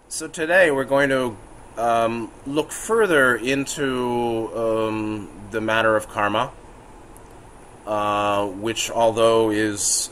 So today we're going to look further into the matter of karma, which, although is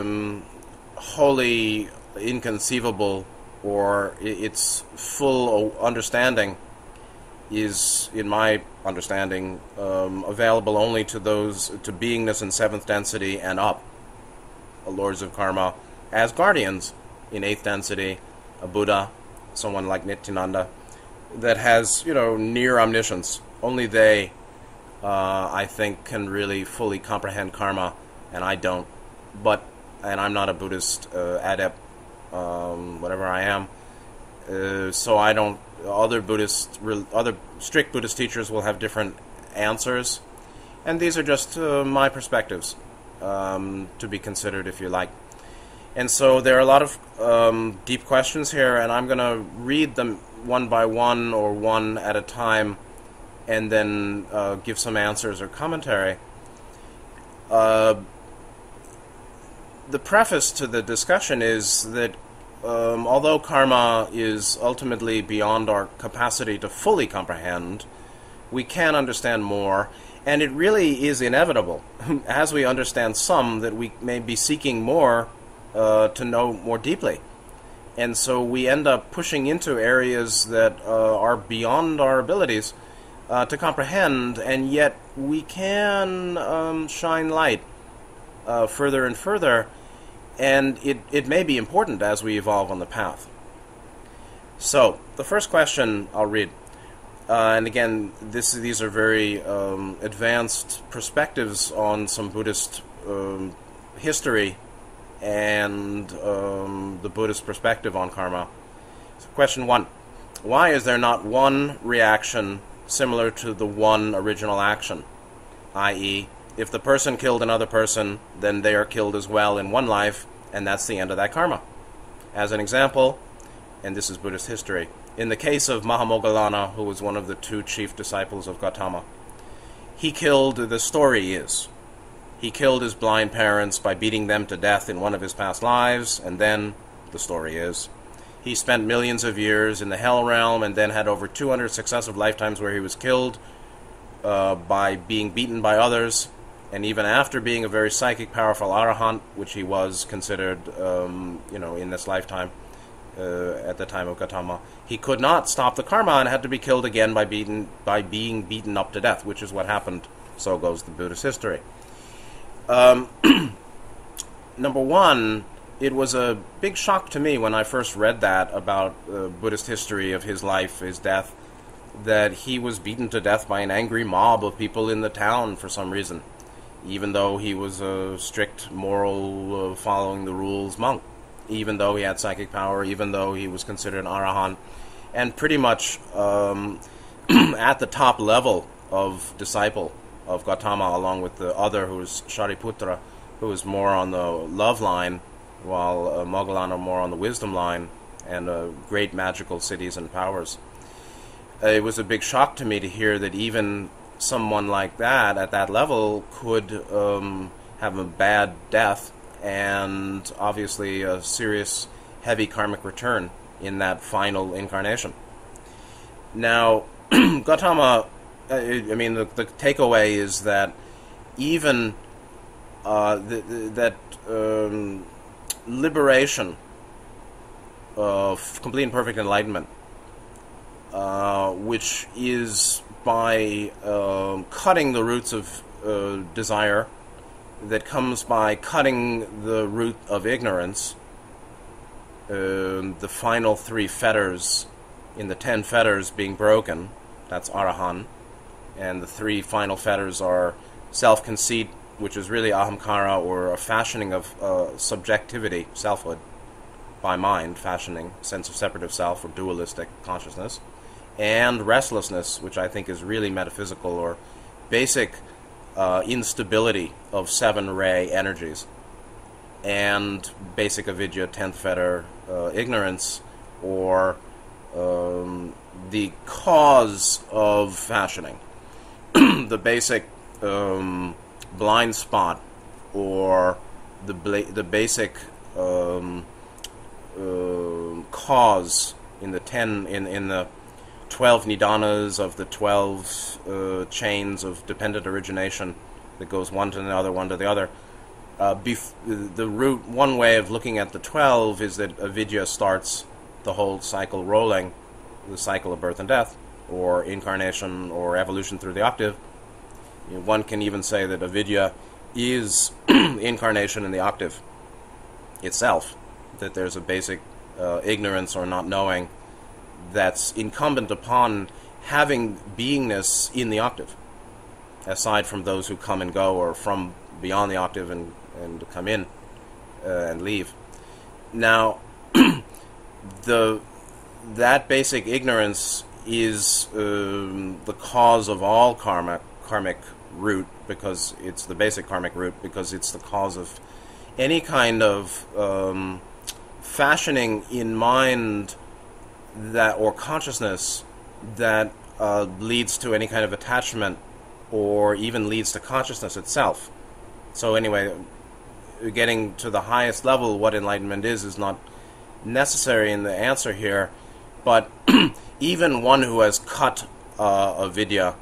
wholly inconceivable, or its full understanding is, in my understanding, available only to those to beingness in seventh density and up, lords of karma, as guardians in eighth density, a Buddha, someone like Nityananda, that has, near omniscience. Only they, I think, can really fully comprehend karma, and I don't. And I'm not a Buddhist adept, whatever I am. So I don't. Other strict Buddhist teachers will have different answers, and these are just my perspectives to be considered, if you like. And so there are a lot of deep questions here, and I'm going to read them one by one or one at a time, and then give some answers or commentary. The preface to the discussion is that although karma is ultimately beyond our capacity to fully comprehend, we can understand more, and it really is inevitable, as we understand some, that we may be seeking more to know more deeply. And so we end up pushing into areas that are beyond our abilities to comprehend, and yet we can shine light further and further, and it may be important as we evolve on the path. So, the first question I'll read, and again, these are very advanced perspectives on some Buddhist history and the Buddhist perspective on karma. So question 1. Why is there not one reaction similar to the one original action? I.e., if the person killed another person, then they are killed as well in one life, and that's the end of that karma. As an example, and this is Buddhist history, in the case of Mahamoggallana, who was one of the two chief disciples of Gautama, he killed his blind parents by beating them to death in one of his past lives, and then, the story is, he spent millions of years in the hell realm and then had over 200 successive lifetimes where he was killed by being beaten by others, and even after being a very psychic, powerful arahant, which he was considered, in this lifetime, at the time of Gautama, he could not stop the karma and had to be killed again by being beaten up to death, which is what happened. So goes the Buddhist history. Number one, it was a big shock to me when I first read that about Buddhist history of his life, his death, that he was beaten to death by an angry mob of people in the town for some reason, even though he was a strict, moral, following the rules monk, even though he had psychic power, even though he was considered an arahant, and pretty much at the top level of disciple of Gautama, along with the other, who was Shariputra, who was more on the love line, while Moggallana more on the wisdom line, and great magical cities and powers. It was a big shock to me to hear that even someone like that, at that level, could have a bad death, and obviously a serious, heavy karmic return in that final incarnation. Now, Gautama, the takeaway is that even liberation of complete and perfect enlightenment, which is by cutting the roots of desire, that comes by cutting the root of ignorance, the final 3 fetters in the 10 fetters being broken, that's Arahan, and the 3 final fetters are self-conceit, which is really ahamkara, or a fashioning of subjectivity, selfhood, by mind, fashioning, sense of separative self, or dualistic consciousness, and restlessness, which I think is really metaphysical, or basic instability of 7 ray energies, and basic avidya, 10th fetter, ignorance, or the cause of fashioning, the basic blind spot, or the basic cause in the 12 nidanas of the 12 chains of dependent origination that goes one to another, one to the other. The root, one way of looking at the 12 is that avidya starts the whole cycle rolling, the cycle of birth and death, or incarnation, or evolution through the octave. One can even say that avidya is incarnation in the octave itself, that there's a basic ignorance or not knowing that's incumbent upon having beingness in the octave, aside from those who come and go, or from beyond the octave and come in and leave. Now, that basic ignorance is the cause of all karmic root, because it's the basic karmic root, because it's the cause of any kind of fashioning in mind that, or consciousness, that leads to any kind of attachment, or even leads to consciousness itself. So anyway, getting to the highest level, what enlightenment is not necessary in the answer here, but even one who has cut avidya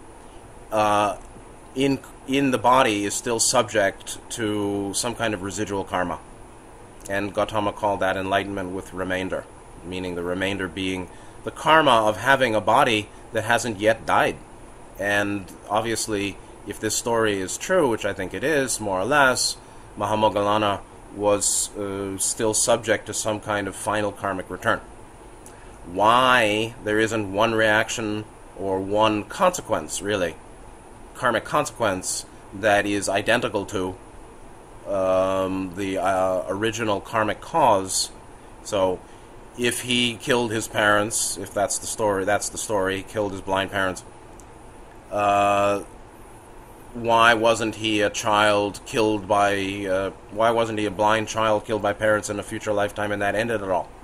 in the body is still subject to some kind of residual karma. And Gautama called that enlightenment with remainder, meaning the remainder being the karma of having a body that hasn't yet died. And obviously, if this story is true, which I think it is, more or less, Mahamoggallana was still subject to some kind of final karmic return. Why there isn't one reaction or one consequence, really, karmic consequence, that is identical to the original karmic cause. So if he killed his parents, if that's the story, killed his blind parents, why wasn't he a child killed by, why wasn't he a blind child killed by parents in a future lifetime, and that ended it all?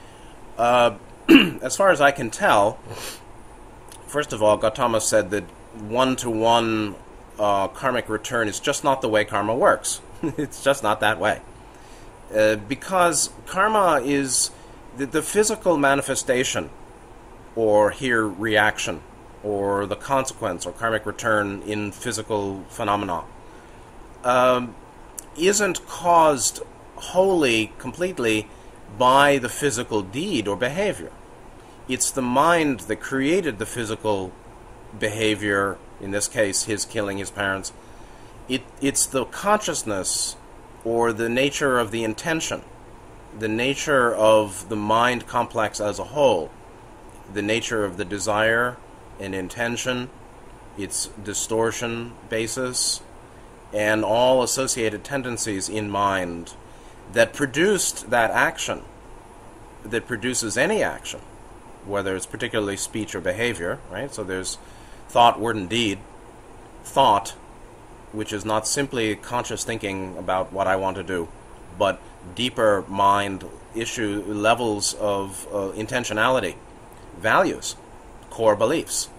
As far as I can tell, first of all, Gautama said that one-to-one karmic return is just not the way karma works. It's just not that way. Because karma is the physical manifestation, or here reaction, or the consequence, or karmic return in physical phenomena, isn't caused wholly, completely, by the physical deed or behavior. It's the mind that created the physical behavior, in this case, his killing his parents. It's the consciousness, or the nature of the intention, the nature of the mind complex as a whole, the nature of the desire and intention, its distortion basis, and all associated tendencies in mind that produced that action, that produces any action, whether it's particularly speech or behavior, right? So there's thought, word, and deed. Thought, which is not simply conscious thinking about what I want to do, but deeper mind issue levels of intentionality, values, core beliefs,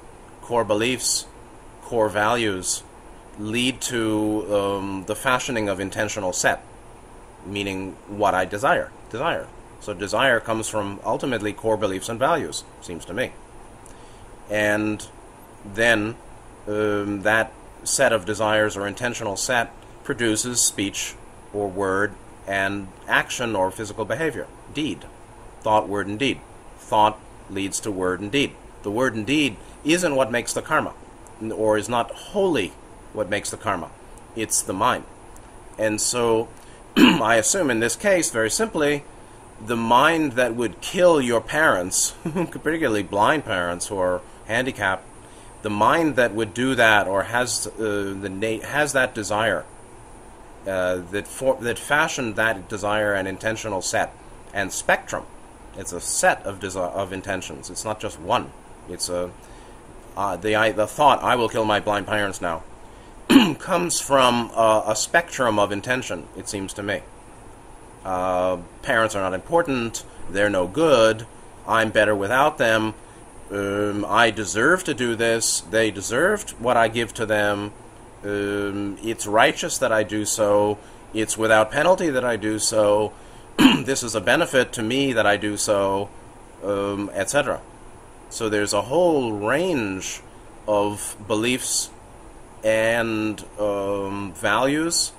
core values lead to the fashioning of intentional set, meaning what I desire. So desire comes from ultimately core beliefs and values, seems to me. And then that set of desires or intentional set produces speech or word and action or physical behavior, deed, thought, word, and deed. Thought leads to word and deed. The word and deed isn't what makes the karma, or is not wholly what makes the karma. It's the mind. And so I assume in this case, very simply, the mind that would kill your parents, particularly blind parents who are handicapped, the mind that would do that, or has that desire, that fashioned that desire and intentional set and spectrum. It's a set of intentions. It's not just one. It's the thought, I will kill my blind parents now, comes from a spectrum of intention, it seems to me. Parents are not important, they're no good, I'm better without them, I deserve to do this, they deserved what I give to them, it's righteous that I do so, it's without penalty that I do so, this is a benefit to me that I do so, etc. So there's a whole range of beliefs and values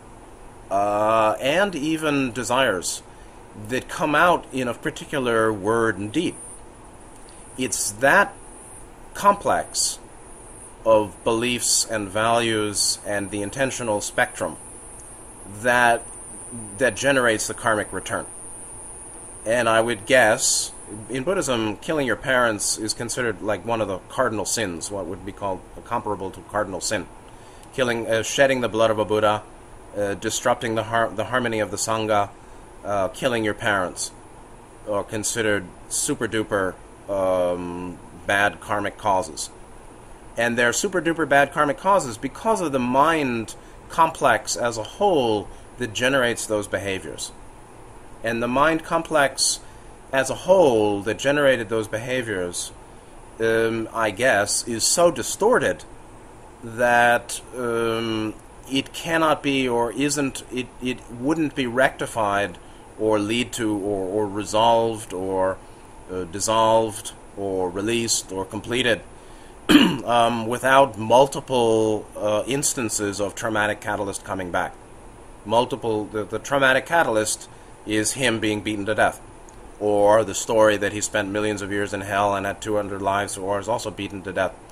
and even desires that come out in a particular word and deed. It's that complex of beliefs and values and the intentional spectrum that generates the karmic return. And I would guess, in Buddhism, killing your parents is considered like one of the cardinal sins, what would be called comparable to cardinal sin. Shedding the blood of a Buddha, disrupting the harmony of the Sangha, killing your parents, are considered super duper bad karmic causes. And they're super duper bad karmic causes because of the mind complex as a whole that generates those behaviors. And the mind complex as a whole that generated those behaviors, I guess, is so distorted that it cannot be or isn't, it wouldn't be rectified or lead to or resolved or dissolved or released or completed without multiple instances of traumatic catalyst coming back. The traumatic catalyst is him being beaten to death, or the story that he spent millions of years in hell and had 200 lives, or is also beaten to death.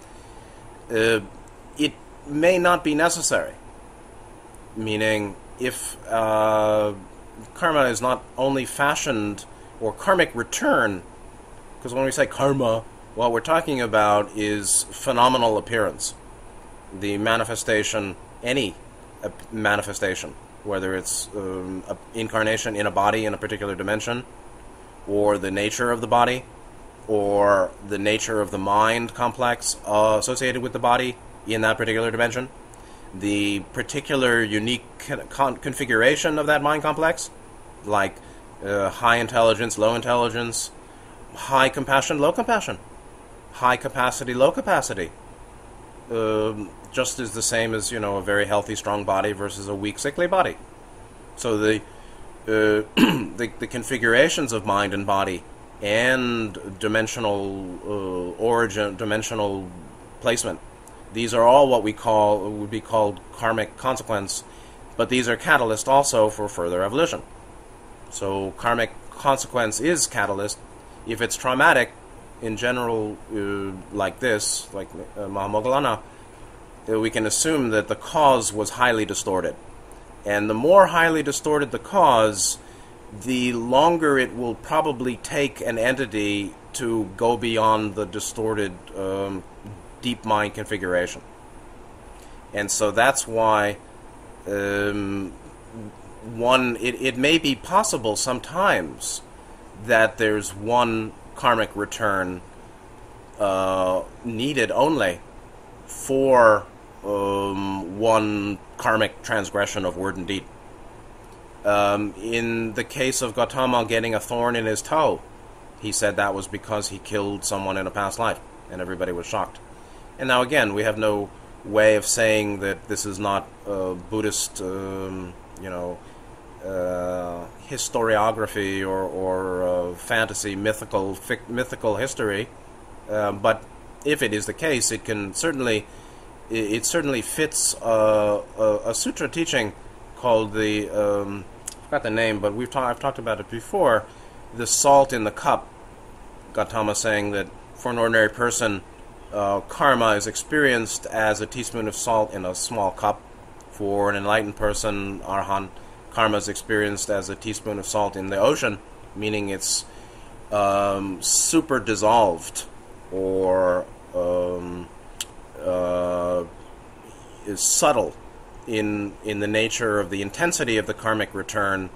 It may not be necessary, meaning if karma is not only fashioned, or karmic return, because when we say karma, what we're talking about is phenomenal appearance, the manifestation, any manifestation, whether it's an incarnation in a body in a particular dimension, or the nature of the body, or the nature of the mind complex associated with the body in that particular dimension, the particular unique configuration of that mind complex, like high intelligence, low intelligence, high compassion, low compassion, high capacity, low capacity, just as the same as, a very healthy, strong body versus a weak, sickly body. So the configurations of mind and body and dimensional origin, dimensional placement, these are all what would be called karmic consequence, but these are catalysts also for further evolution. So karmic consequence is catalyst. If it's traumatic, in general, like this, like Mahamoggallana, we can assume that the cause was highly distorted. And the more highly distorted the cause, the longer it will probably take an entity to go beyond the distorted deep mind configuration. And so that's why it may be possible sometimes that there's one karmic return needed only for one karmic transgression of word and deed. In the case of Gautama getting a thorn in his toe, he said that was because he killed someone in a past life, and everybody was shocked. And now again, we have no way of saying that this is not Buddhist, historiography or fantasy, mythical history. But if it is the case, it certainly fits a sutra teaching called the I forgot the name, but I've talked about it before. The salt in the cup. Gautama saying that for an ordinary person, karma is experienced as a teaspoon of salt in a small cup. For an enlightened person, arhan, karma is experienced as a teaspoon of salt in the ocean, meaning it's super dissolved or is subtle in the nature of the intensity of the karmic return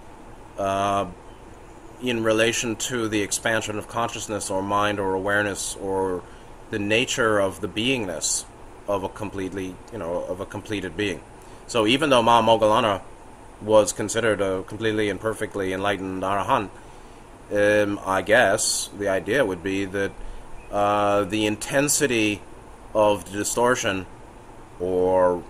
in relation to the expansion of consciousness or mind or awareness or the nature of the beingness of a completed being. So even though Mahamoggallana was considered a completely and perfectly enlightened arahant, I guess the idea would be that the intensity of the distortion or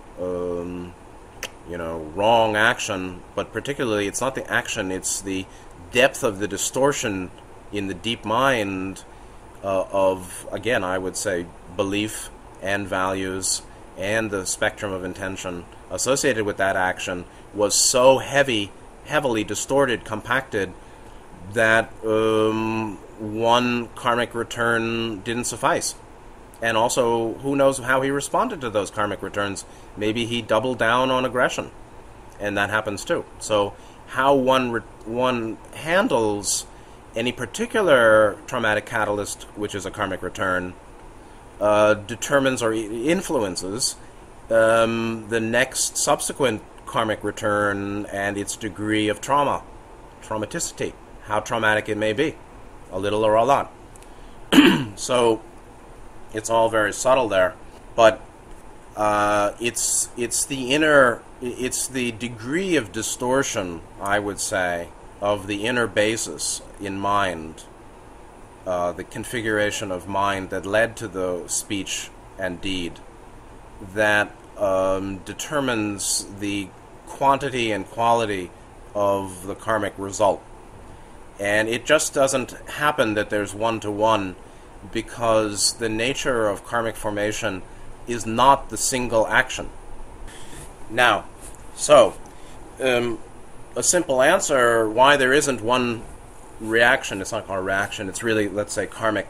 wrong action, but particularly it's not the action, it's the depth of the distortion in the deep mind of, again, I would say, belief and values and the spectrum of intention associated with that action was so heavily distorted, compacted, that one karmic return didn't suffice. And also, who knows how he responded to those karmic returns. Maybe he doubled down on aggression, and that happens too. So how one handles any particular traumatic catalyst, which is a karmic return, determines or influences the next subsequent karmic return and its degree of traumaticity, how traumatic it may be, a little or a lot. So it's all very subtle there, but it's the degree of distortion, I would say, of the inner basis in mind, the configuration of mind that led to the speech and deed, that determines the quantity and quality of the karmic result. And it just doesn't happen that there's one-to-one, because the nature of karmic formation is not the single action. Now, so, a simple answer why there isn't one reaction, it's not called a reaction, it's really, let's say, karmic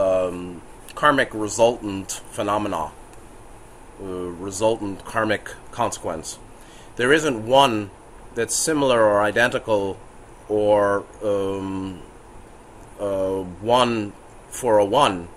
resultant phenomena, resultant karmic consequence. There isn't one that's similar or identical or one for a one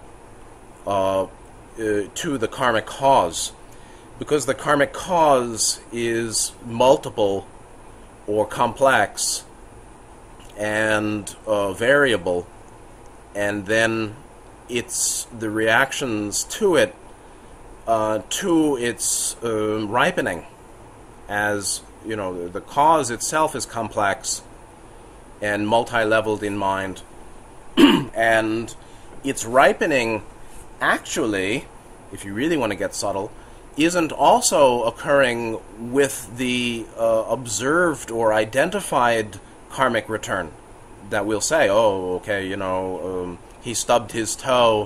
to the karmic cause, because the karmic cause is multiple or complex and variable, and then it's the reactions to it, to its ripening. As you know, the cause itself is complex and multi-leveled in mind, and its ripening, actually, if you really want to get subtle, isn't also occurring with the observed or identified karmic return. That we'll say, oh, okay, he stubbed his toe,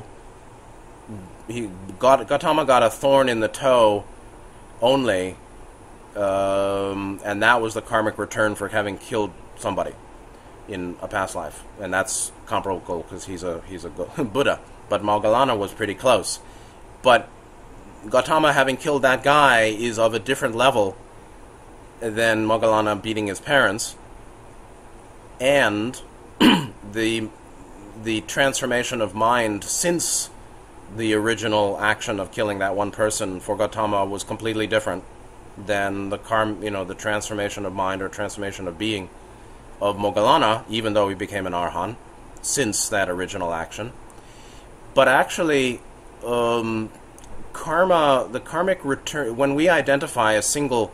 Gautama got a thorn in the toe only, and that was the karmic return for having killed somebody in a past life, and that's comparable because he's a Buddha. But Moggallana was pretty close. But Gautama having killed that guy is of a different level than Moggallana beating his parents, and the transformation of mind since the original action of killing that one person for Gautama was completely different than the transformation of mind or transformation of being of Moggallana, even though he became an Arhan since that original action. But actually, the karmic return, when we identify a single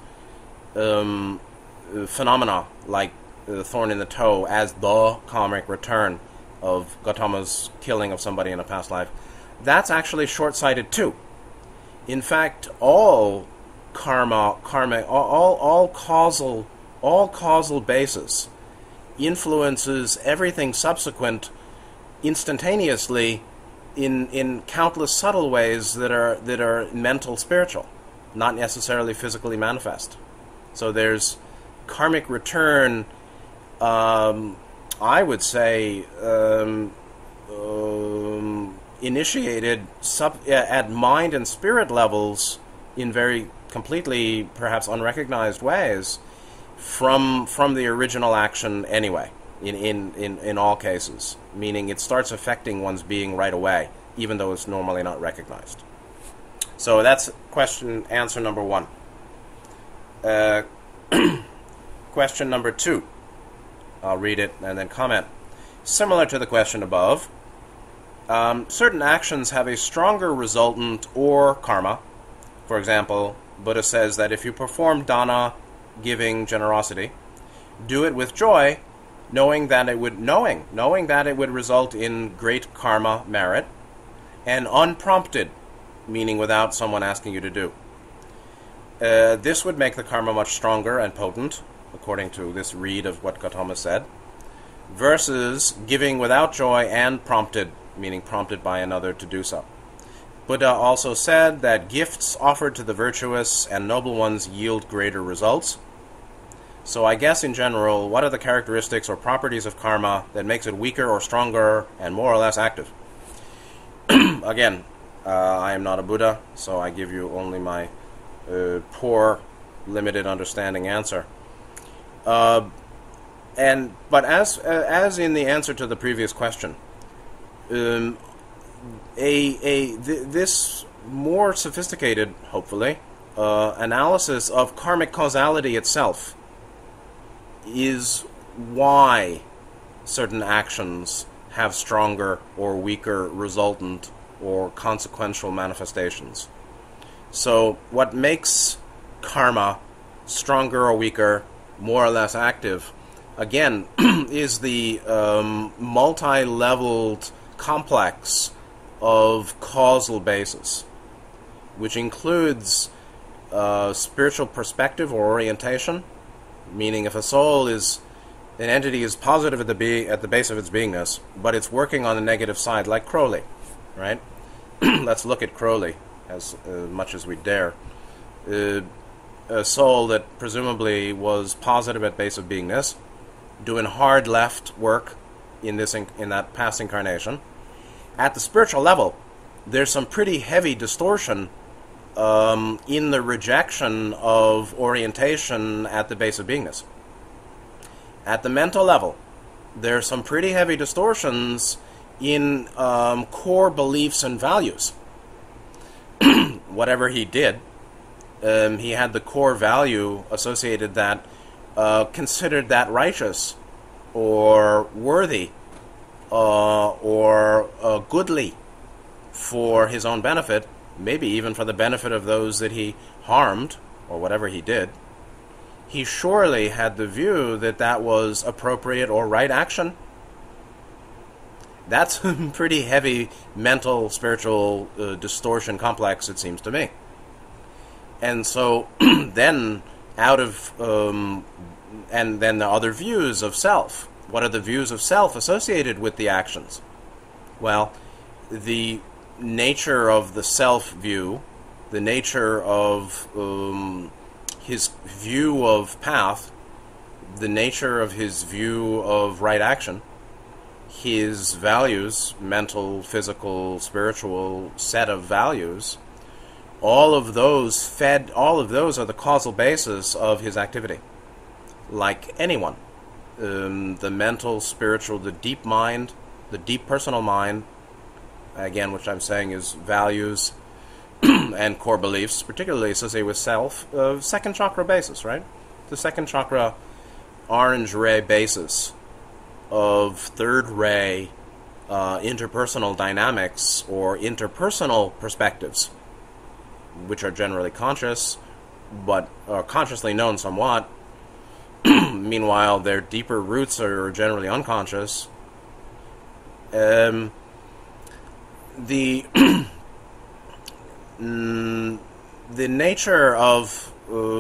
phenomena like the thorn in the toe as the karmic return of Gautama's killing of somebody in a past life, that's actually short-sighted too. In fact, all all causal basis influences everything subsequent instantaneously in countless subtle ways that are mental, spiritual, not necessarily physically manifest. So there's karmic return, I would say, initiated at mind and spirit levels in very completely, perhaps unrecognized ways from the original action anyway, in all cases, meaning it starts affecting one's being right away, even though it's normally not recognized. So that's answer number one. Question number two. I'll read it and then comment. Similar to the question above, certain actions have a stronger resultant or karma. For example, Buddha says that if you perform dana, giving, generosity, do it with joy, knowing that it would result in great karma merit, and unprompted, meaning without someone asking you to do. This would make the karma much stronger and potent, according to this read of what Gautama said. versus giving without joy and prompted, meaning prompted by another to do so. Buddha also said that gifts offered to the virtuous and noble ones yield greater results. So I guess in general, what are the characteristics or properties of karma that makes it weaker or stronger and more or less active? Again, I am not a Buddha, so I give you only my poor, limited understanding answer. But as in the answer to the previous question, this more sophisticated, hopefully, analysis of karmic causality itself is why certain actions have stronger or weaker resultant or consequential manifestations. So what makes karma stronger or weaker, more or less active, again, is the multi-leveled complex of causal basis, which includes spiritual perspective or orientation, meaning if a soul is an entity is positive at the base of its beingness, but it's working on the negative side, like Crowley, right? Let's look at Crowley as much as we dare. A soul that presumably was positive at base of beingness, doing hard left work in that past incarnation. At the spiritual level, there's some pretty heavy distortion in the rejection of orientation at the base of beingness. At the mental level, there's some pretty heavy distortions in core beliefs and values. Whatever he did, he had the core value associated that considered that righteous or worthy or goodly for his own benefit, maybe even for the benefit of those that he harmed, or whatever he did. He surely had the view that that was appropriate or right action. That's a pretty heavy mental, spiritual distortion complex, it seems to me. And so then and then the other views of self. What are the views of self associated with the actions? Well, the nature of the self view, the nature of his view of path, the nature of his view of right action, his values, mental, physical, spiritual set of values, all of those are the causal basis of his activity. Like anyone, the mental, spiritual, the deep mind, the deep personal mind, again, which I'm saying is values and core beliefs, particularly associated with self, second chakra basis, right? The second chakra orange ray basis of third ray interpersonal dynamics or interpersonal perspectives, which are generally conscious, but are consciously known somewhat. Meanwhile, their deeper roots are generally unconscious. The nature of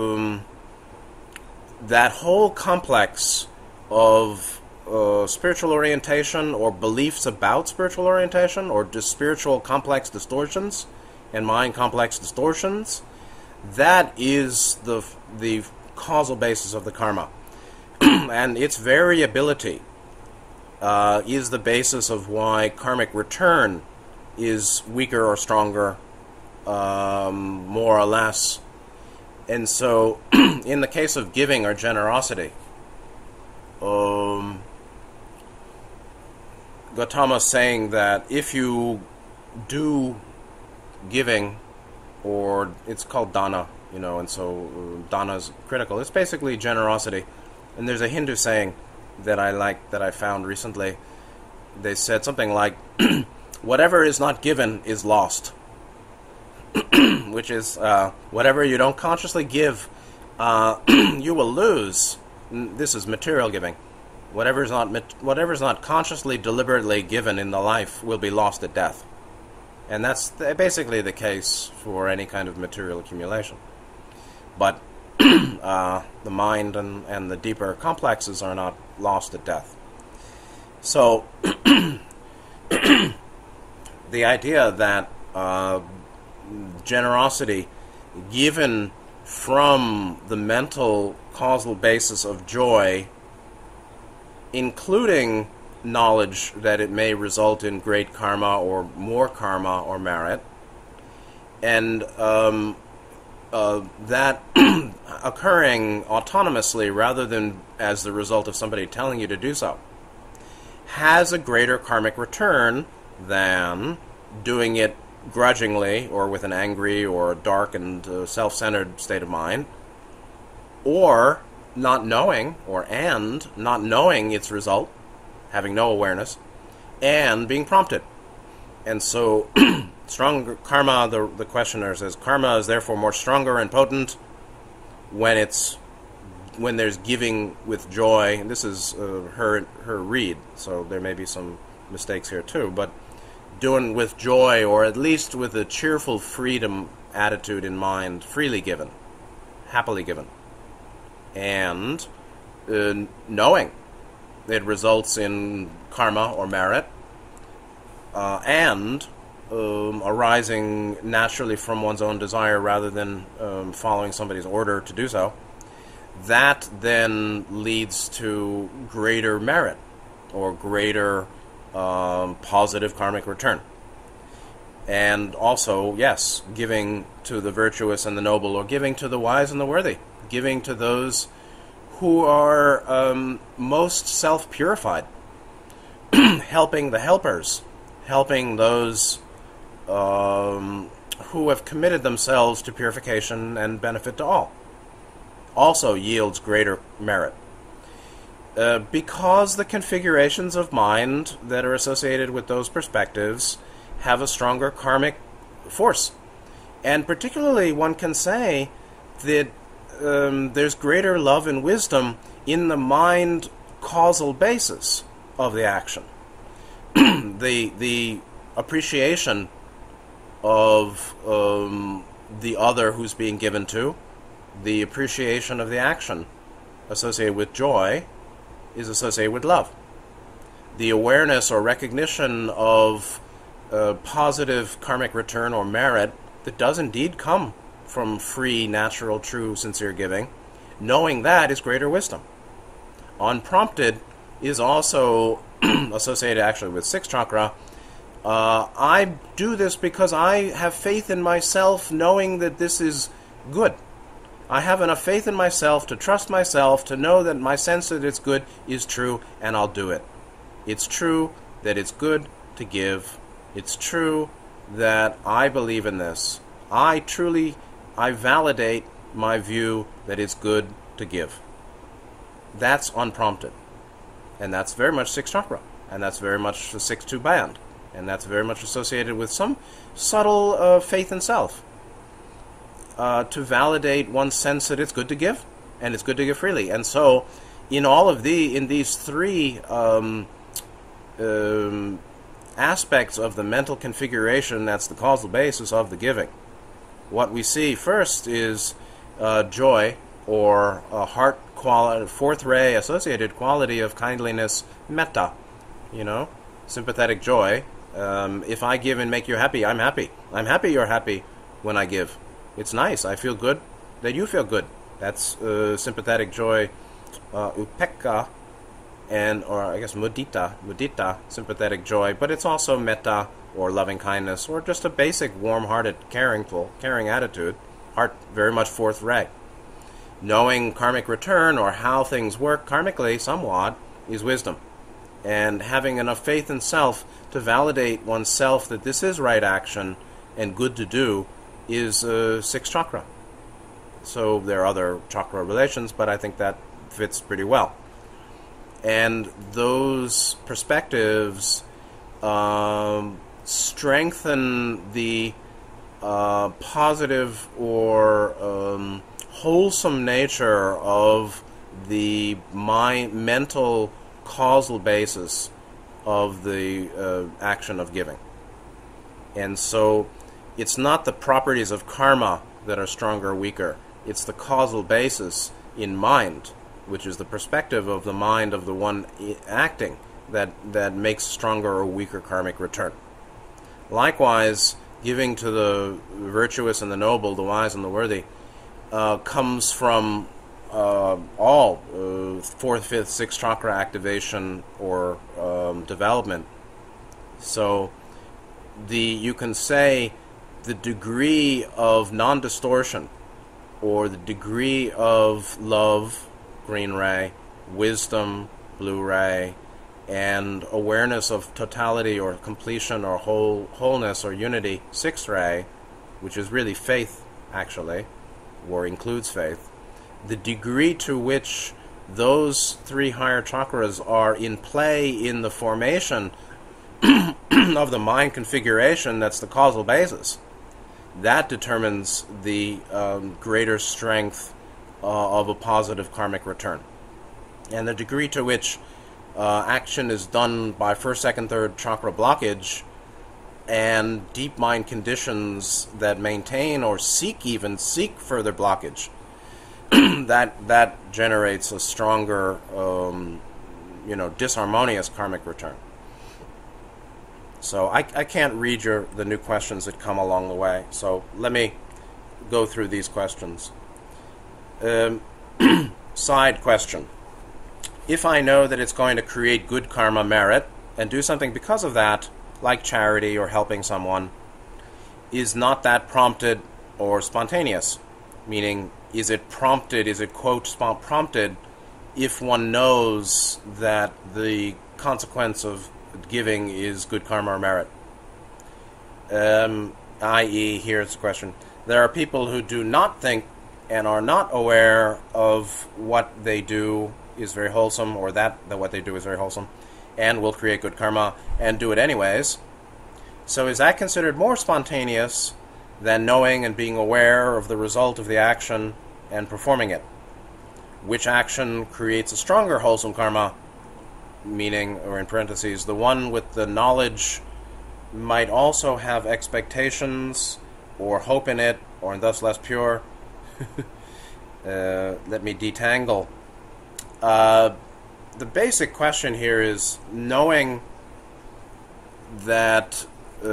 that whole complex of spiritual orientation or beliefs about spiritual orientation or just spiritual complex distortions and mind complex distortions, that is the causal basis of the karma. And its variability is the basis of why karmic return is weaker or stronger, more or less. And so, in the case of giving or generosity, Gautama's saying that if you do giving, or it's called dana, and so dana is critical. It's basically generosity. And there's a Hindu saying that I like, that I found recently. They said something like, whatever is not given is lost. Which is, whatever you don't consciously give, you will lose. This is material giving. Whatever is not consciously, deliberately given in the life will be lost at death. And that's basically the case for any kind of material accumulation. But the mind and the deeper complexes are not lost at death. So, the idea that generosity given from the mental causal basis of joy, including knowledge that it may result in great karma or more karma or merit, and that occurring autonomously rather than as the result of somebody telling you to do so, has a greater karmic return than doing it grudgingly or with an angry or dark and self-centered state of mind, or not knowing its result, having no awareness, and being prompted. And so stronger karma, the questioner says, karma is therefore more stronger and potent when there's giving with joy. And this is her read, so there may be some mistakes here too, but doing with joy, or at least with a cheerful freedom attitude in mind, freely given, happily given, and knowing it results in karma or merit, and arising naturally from one's own desire rather than following somebody's order to do so, that then leads to greater merit or greater positive karmic return. And also, yes, giving to the virtuous and the noble, or giving to the wise and the worthy, giving to those who are most self-purified, helping the helpers, helping those who have committed themselves to purification and benefit to all, also yields greater merit. Because the configurations of mind that are associated with those perspectives have a stronger karmic force. And particularly one can say that there's greater love and wisdom in the mind causal basis of the action. The appreciation of the other who's being given to, the appreciation of the action associated with joy is associated with love. The awareness or recognition of positive karmic return or merit that does indeed come from free, natural, true, sincere giving, knowing that is greater wisdom. Unprompted is also associated actually with sixth chakra. I do this because I have faith in myself, knowing that this is good. I have enough faith in myself to trust myself, to know that my sense that it's good is true, and I'll do it. It's true that it's good to give. It's true that I believe in this. I validate my view that it's good to give. That's unprompted. And that's very much sixth chakra. And that's very much the 6-2 band. And that's very much associated with some subtle faith in self. To validate one's sense that it's good to give, and it's good to give freely. And so, in these three aspects of the mental configuration, that's the causal basis of the giving. What we see first is joy, or a heart quality, fourth ray associated quality of kindliness, metta. Sympathetic joy. If I give and make you happy, I'm happy. I'm happy you're happy when I give. It's nice. I feel good that you feel good. That's sympathetic joy, upekkha, or I guess mudita, sympathetic joy. But it's also metta, or loving kindness, or just a basic warm-hearted, caring attitude. Heart very much fourth ray. Knowing karmic return, or how things work karmically somewhat, is wisdom. And having enough faith in self to validate oneself that this is right action and good to do is sixth chakra. So there are other chakra relations, but I think that fits pretty well. And those perspectives strengthen the positive or wholesome nature of the mental causal basis of the action of giving. And so it's not the properties of karma that are stronger or weaker. It's the causal basis in mind, which is the perspective of the mind of the one acting, that makes stronger or weaker karmic return. Likewise, giving to the virtuous and the noble, the wise and the worthy, comes from all fourth, fifth, sixth chakra activation or development. So you can say the degree of non-distortion or the degree of love, green ray, wisdom, blue ray, and awareness of totality or completion or wholeness or unity, sixth ray, which is really faith, actually, or includes faith. The degree to which those three higher chakras are in play in the formation of the mind configuration that's the causal basis, that determines the greater strength of a positive karmic return. And the degree to which action is done by first, second, third chakra blockage and deep mind conditions that maintain or seek further blockage, that generates a stronger, disharmonious karmic return. So I can't read the new questions that come along the way. So let me go through these questions. Side question. If I know that it's going to create good karma merit and do something because of that, like charity or helping someone, is not that prompted or spontaneous? Meaning, is it quote prompted if one knows that the consequence of giving is good karma or merit? I.e., here's the question. There are people who do not think and are not aware of what they do is very wholesome, or that what they do is very wholesome, and will create good karma, and do it anyways. So is that considered more spontaneous than knowing and being aware of the result of the action and performing it? Which action creates a stronger wholesome karma? Meaning, or in parentheses, the one with the knowledge might also have expectations or hope in it, or thus less pure. Let me detangle. The basic question here is knowing that,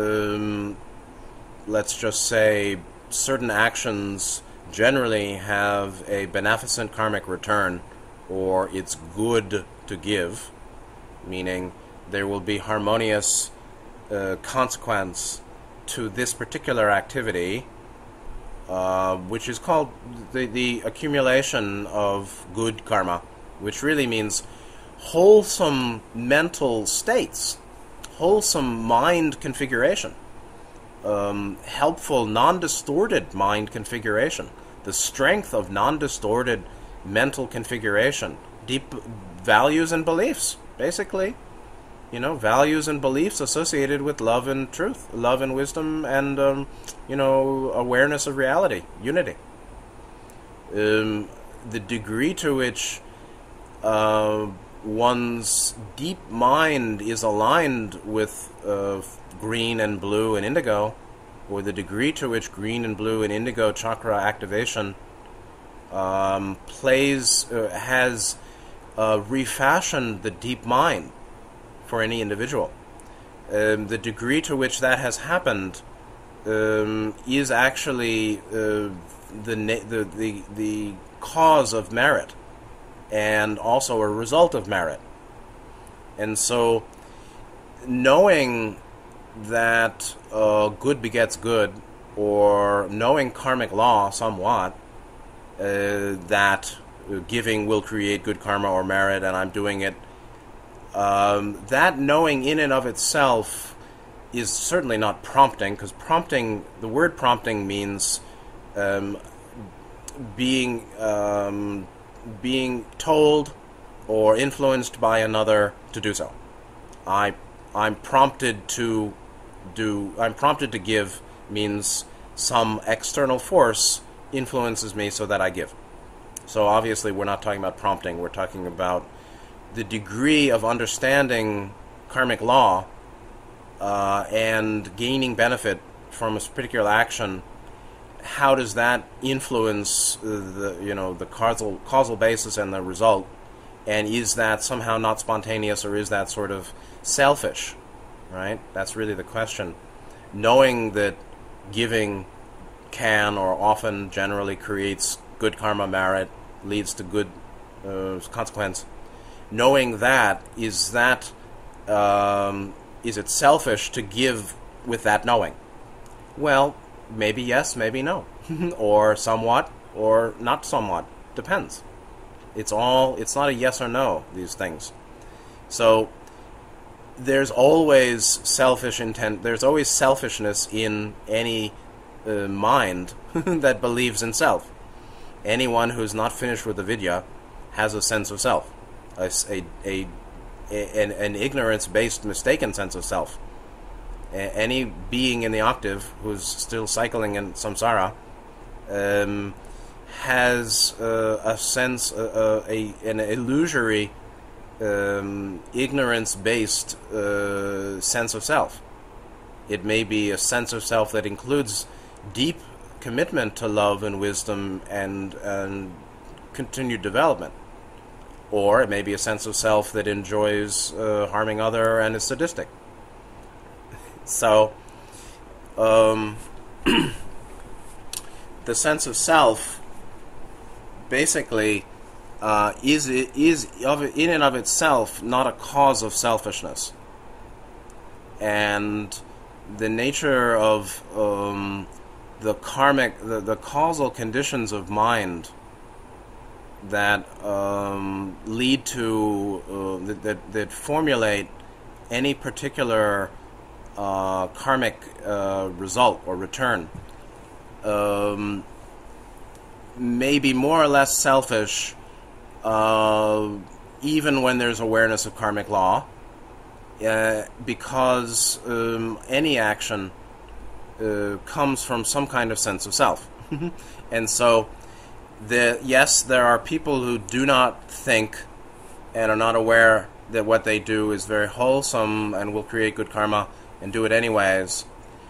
let's just say, certain actions generally have a beneficent karmic return, or it's good to give, meaning there will be harmonious consequence to this particular activity, which is called the accumulation of good karma, which really means wholesome mental states, wholesome mind configuration, helpful non-distorted mind configuration, the strength of non-distorted mental configuration, deep values and beliefs, basically. Values and beliefs associated with love and truth, love and wisdom, and, awareness of reality, unity. The degree to which one's deep mind is aligned with green and blue and indigo, or the degree to which green and blue and indigo chakra activation has refashioned the deep mind for any individual. The degree to which that has happened is actually the cause of merit, and also a result of merit. And so, knowing that good begets good, or knowing karmic law somewhat, that giving will create good karma or merit, and I'm doing it, that knowing in and of itself is certainly not prompting, because the word prompting means being told or influenced by another to do so. I'm prompted to give means some external force influences me so that I give. So obviously we're not talking about prompting, we're talking about the degree of understanding karmic law and gaining benefit from a particular action. How does that influence the causal basis and the result, And is that somehow not spontaneous, or is that sort of selfish, right? That's really the question. Knowing that giving can or often generally creates good karma merit, leads to good consequence. Knowing that, is it selfish to give with that knowing? Well, maybe yes, maybe no. Or somewhat, or not somewhat. Depends. It's not a yes or no, these things. So there's always selfish intent. There's always selfishness in any mind that believes in self. Anyone who's not finished with the vidya has a sense of self, an ignorance-based, mistaken sense of self. Any being in the octave who's still cycling in samsara has a sense, an illusory, ignorance-based sense of self. It may be a sense of self that includes deep commitment to love and wisdom and continued development. Or it may be a sense of self that enjoys harming other and is sadistic. So, the sense of self basically is in and of itself not a cause of selfishness. And the nature of the karmic, the causal conditions of mind that lead to that formulate any particular karmic result or return may be more or less selfish, even when there's awareness of karmic law, because any action comes from some kind of sense of self. And so, yes, there are people who do not think and are not aware that what they do is very wholesome and will create good karma, and do it anyways.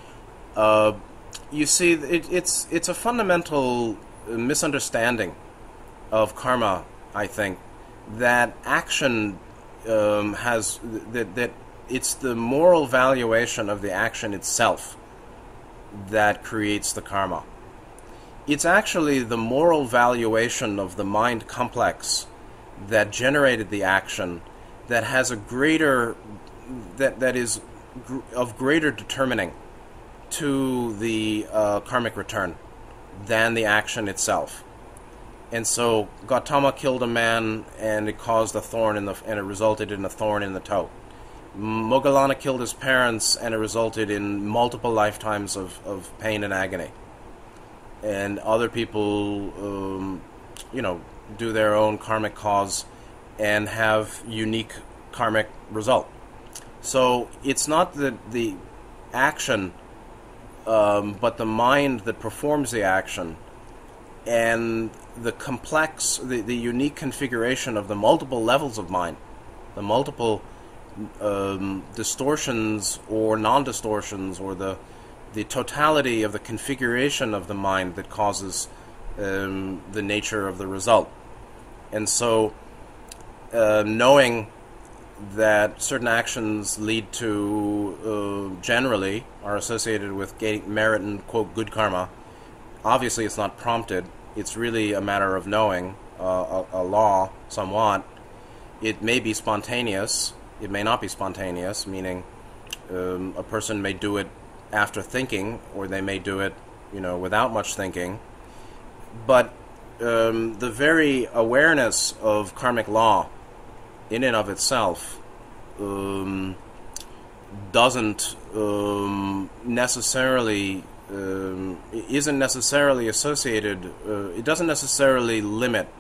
You see, it's a fundamental misunderstanding of karma, I think, that action has that it's the moral valuation of the action itself that creates the karma. It's actually the moral valuation of the mind complex that generated the action that has a greater that is of greater determining to the karmic return than the action itself. And so Gautama killed a man, and it caused a thorn and it resulted in a thorn in the toe. Moggallana killed his parents, and it resulted in multiple lifetimes of pain and agony. And other people, do their own karmic cause and have unique karmic result. So it's not the action, but the mind that performs the action, and the complex, the unique configuration of the multiple levels of mind, the multiple distortions or non-distortions, or the totality of the configuration of the mind that causes the nature of the result. And so, knowing that certain actions lead to, generally, are associated with merit and, quote, good karma, obviously it's not prompted. It's really a matter of knowing, a law, somewhat. It may be spontaneous. It may not be spontaneous, meaning a person may do it after thinking, or they may do it, without much thinking. But the very awareness of karmic law in and of itself doesn't necessarily isn't necessarily associated. It doesn't necessarily limit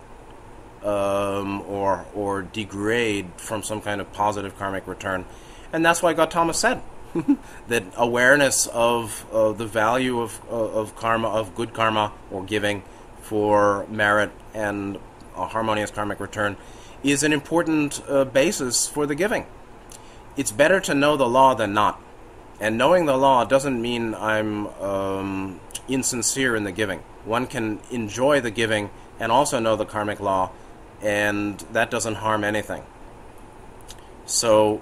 or degrade from some kind of positive karmic return, and that's why Gautama said that awareness of the value of karma, of good karma or giving for merit and a harmonious karmic return, is an important basis for the giving. It's better to know the law than not. And knowing the law doesn't mean I'm insincere in the giving. One can enjoy the giving and also know the karmic law and that doesn't harm anything. So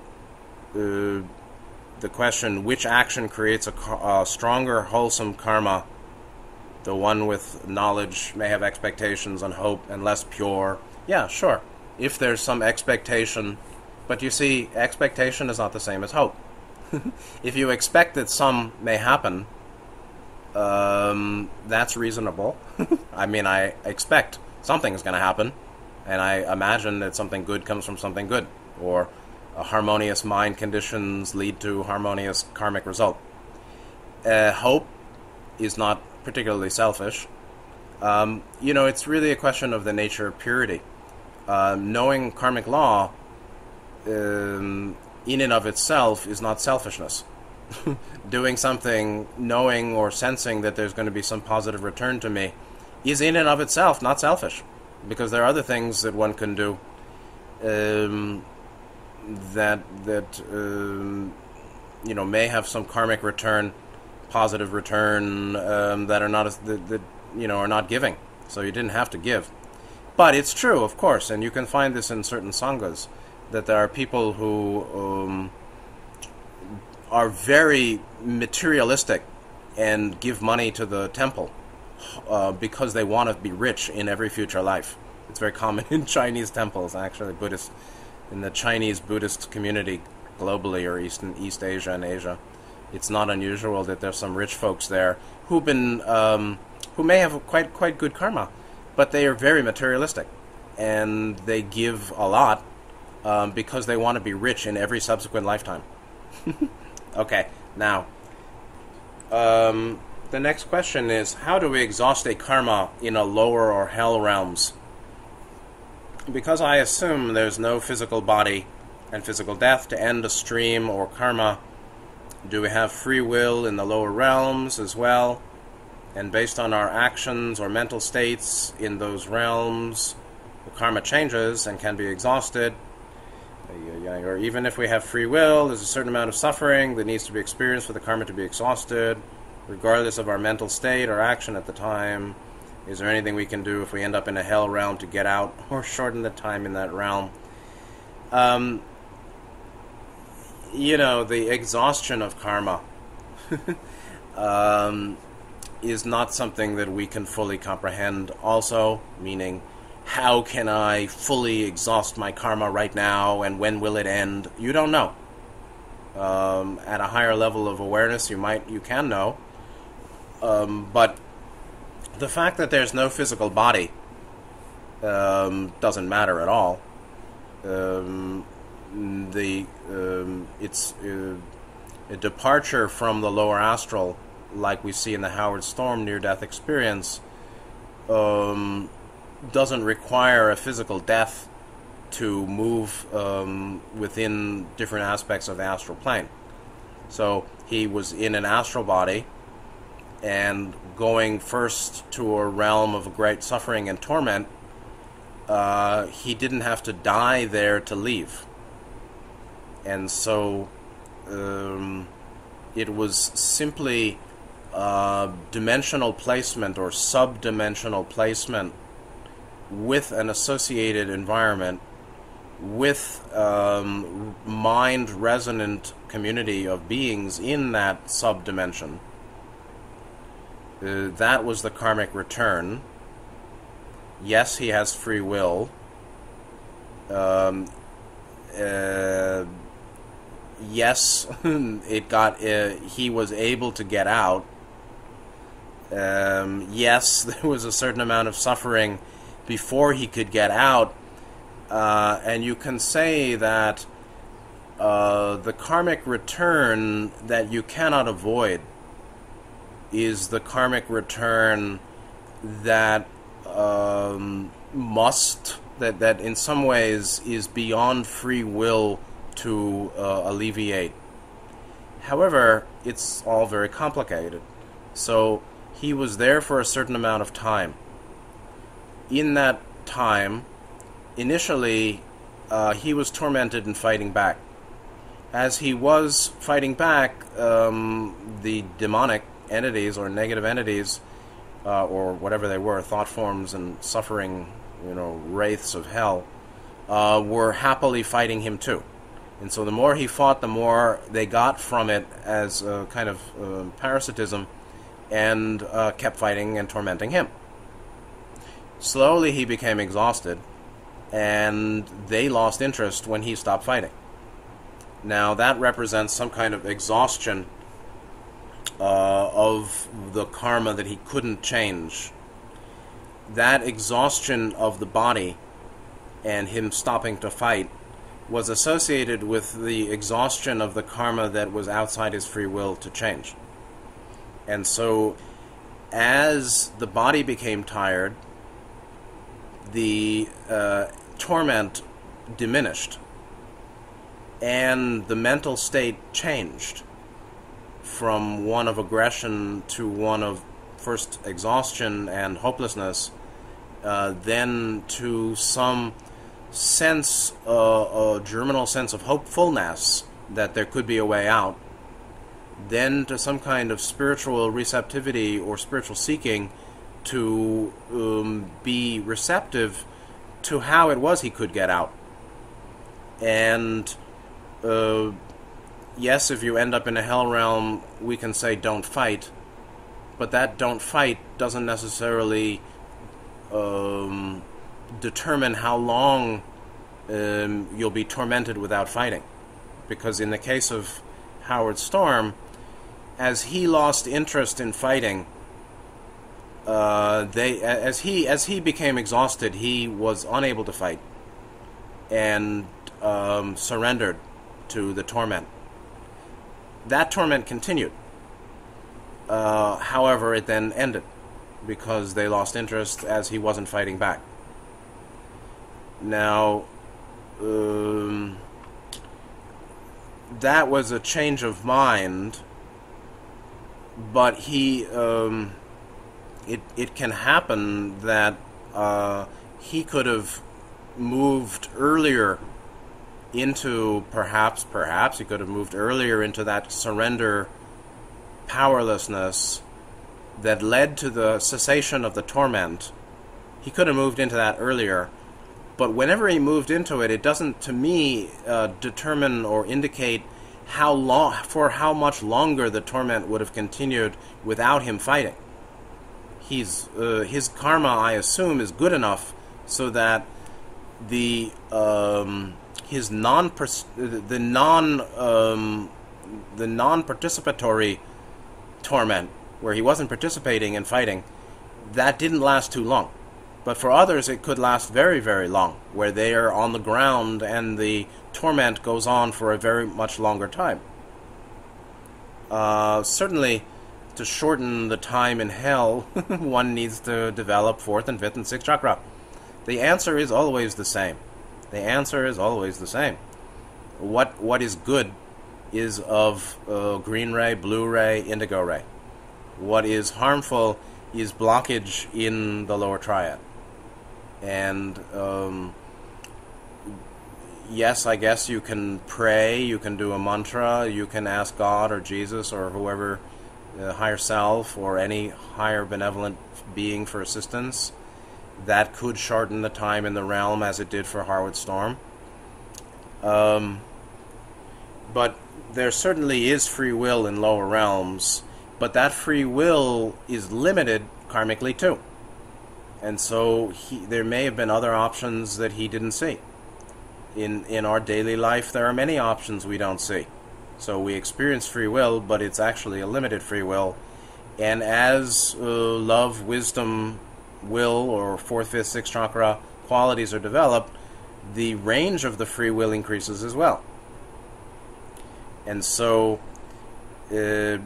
the question, which action creates a stronger, wholesome karma? The one with knowledge may have expectations and hope and less pure. Yeah, sure. If there's some expectation, but you see, expectation is not the same as hope. If you expect that some may happen, that's reasonable. I mean, I expect something is going to happen, and I imagine that something good comes from something good, or harmonious mind conditions lead to harmonious karmic result. Hope is not particularly selfish. It's really a question of the nature of purity. Knowing karmic law in and of itself is not selfishness. Doing something, knowing or sensing that there's going to be some positive return to me, is in and of itself not selfish, because there are other things that one can do that may have some karmic return, positive return, that are not are not giving. So you didn't have to give. But it's true, of course, and you can find this in certain sanghas, that there are people who are very materialistic and give money to the temple because they want to be rich in every future life. It's very common in Chinese temples, actually, in the Chinese Buddhist community globally, or East Asia and Asia. It's not unusual that there's some rich folks there who may have quite good karma, but they are very materialistic, and they give a lot because they want to be rich in every subsequent lifetime. Okay, now, the next question is, how do we exhaust a karma in a lower or hell realms? Because I assume there's no physical body and physical death to end a stream or karma, do we have free will in the lower realms as well? And based on our actions or mental states in those realms, the karma changes and can be exhausted. Or even if we have free will, there's a certain amount of suffering that needs to be experienced for the karma to be exhausted, regardless of our mental state or action at the time. Is there anything we can do if we end up in a hell realm to get out or shorten the time in that realm? The exhaustion of karma is not something that we can fully comprehend also, meaning, how can I fully exhaust my karma right now, and when will it end? You don't know. At a higher level of awareness, you can know. But the fact that there's no physical body doesn't matter at all. It's a departure from the lower astral, like we see in the Howard Storm near-death experience, doesn't require a physical death to move within different aspects of the astral plane. So he was in an astral body and going first to a realm of great suffering and torment. He didn't have to die there to leave. And so it was simply dimensional placement or sub-dimensional placement with an associated environment, with mind-resonant community of beings in that sub-dimension. That was the karmic return. Yes, he has free will. Yes, he was able to get out. Yes, there was a certain amount of suffering before he could get out, and you can say that the karmic return that you cannot avoid is the karmic return that that in some ways is beyond free will to alleviate. However, it's all very complicated. So he was there for a certain amount of time. In that time, initially, he was tormented and fighting back. As he was fighting back, the demonic entities or negative entities, or whatever they were, thought forms and suffering wraiths of hell, were happily fighting him too. And so the more he fought, the more they got from it as a kind of parasitism, and kept fighting and tormenting him. Slowly he became exhausted, and they lost interest when he stopped fighting. Now that represents some kind of exhaustion of the karma that he couldn't change. That exhaustion of the body and him stopping to fight was associated with the exhaustion of the karma that was outside his free will to change. And so as the body became tired, the torment diminished, and the mental state changed from one of aggression to one of first exhaustion and hopelessness, then to some sense, a germinal sense of hopefulness that there could be a way out, then to some kind of spiritual receptivity or spiritual seeking to be receptive to how it was he could get out. And yes, if you end up in a hell realm, we can say don't fight, but that don't fight doesn't necessarily determine how long you'll be tormented without fighting. Because in the case of Howard Storm, as he lost interest in fighting, as he became exhausted, he was unable to fight and surrendered to the torment. That torment continued. However, it then ended because they lost interest as he wasn't fighting back. Now, that was a change of mind, but it can happen that he could have moved earlier into, perhaps he could have moved earlier into that surrender powerlessness that led to the cessation of the torment. He could have moved into that earlier, but whenever he moved into it, it doesn't, to me, determine or indicate for how much longer the torment would have continued without him fighting. His karma, I assume, is good enough so that the non-participatory torment, where he wasn't participating in fighting, that didn't last too long. But for others, it could last very, very long, where they are on the ground and the torment goes on for a very much longer time. Certainly, to shorten the time in hell, one needs to develop fourth and fifth and sixth chakra. The answer is always the same. The answer is always the same. What is good is of green ray, blue ray, indigo ray. What is harmful is blockage in the lower triad. And yes, I guess you can pray, you can do a mantra, you can ask God or Jesus or whoever, higher self or any higher benevolent being for assistance. That could shorten the time in the realm as it did for Howard Storm. But there certainly is free will in lower realms, but that free will is limited karmically too. And so there may have been other options that he didn't see. In our daily life, there are many options we don't see. So we experience free will, but it's actually a limited free will. And as love, wisdom, will, or fourth, fifth, sixth chakra qualities are developed, the range of the free will increases as well. And so the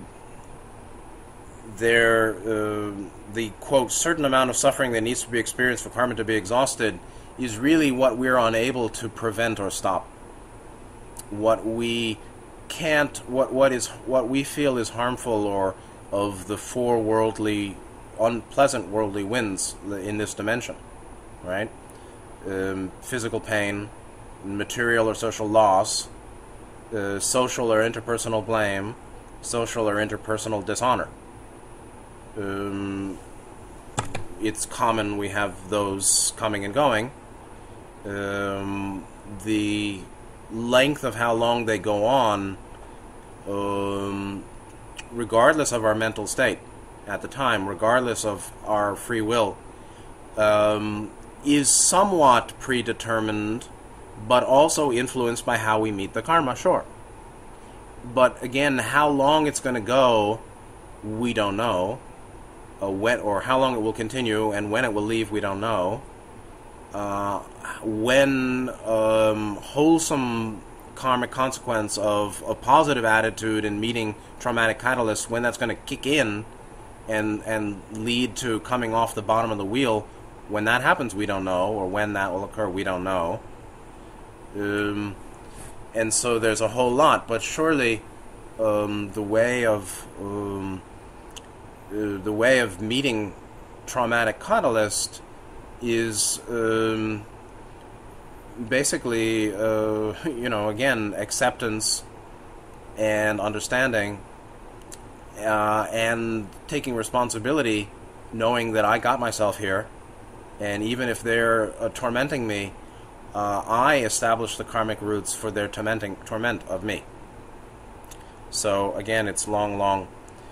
quote certain amount of suffering that needs to be experienced for karma to be exhausted is really what we're unable to prevent or stop. What we can't, what we feel is harmful or of the four worldly, unpleasant worldly winds in this dimension, right? Physical pain, material or social loss, social or interpersonal blame, social or interpersonal dishonor. it's common we have those coming and going. The length of how long they go on, regardless of our mental state at the time, regardless of our free will, is somewhat predetermined, but also influenced by how we meet the karma, sure. But again, how long it's going to go, we don't know. When, or how long it will continue, and when it will leave, we don't know. When wholesome karmic consequence of a positive attitude in meeting traumatic catalysts, when that's going to kick in and lead to coming off the bottom of the wheel, when that happens, we don't know, or when that will occur, we don't know. And so there's a whole lot, but surely the way of meeting traumatic catalyst is basically, again, acceptance and understanding, and taking responsibility, knowing that I got myself here, and even if they're tormenting me, I establish the karmic roots for their torment of me. So again, it's long.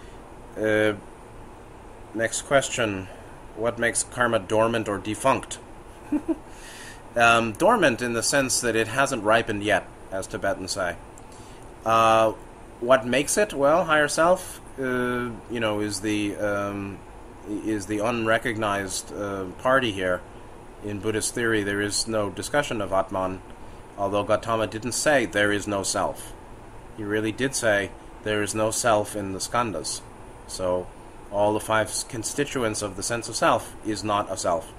Next question: what makes karma dormant or defunct? Dormant in the sense that it hasn't ripened yet, as Tibetans say. What makes it? Well, higher self, is the unrecognized party here. In Buddhist theory, there is no discussion of Atman, although Gautama didn't say there is no self. He really did say there is no self in the skandhas. So all the 5 constituents of the sense of self is not a self.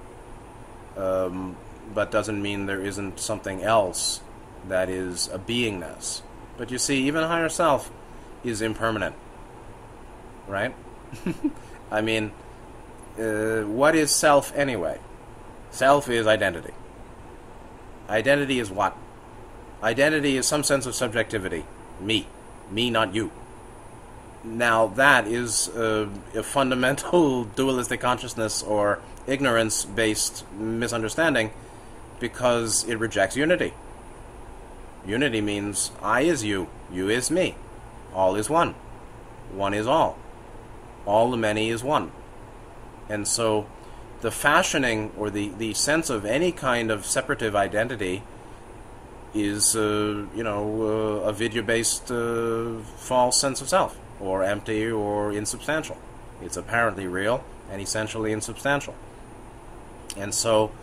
But doesn't mean there isn't something else that is a beingness. But you see, even higher self is impermanent. Right? I mean, what is self anyway? Self is identity. Identity is what? Identity is some sense of subjectivity. Me. Me, not you. Now, that is a fundamental dualistic consciousness or ignorance-based misunderstanding, because it rejects unity. Unity means I is you, you is me. All is one. One is all. All the many is one. And so the fashioning or the sense of any kind of separative identity is, a video-based false sense of self, or empty or insubstantial. It's apparently real and essentially insubstantial. And so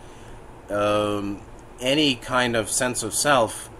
any kind of sense of self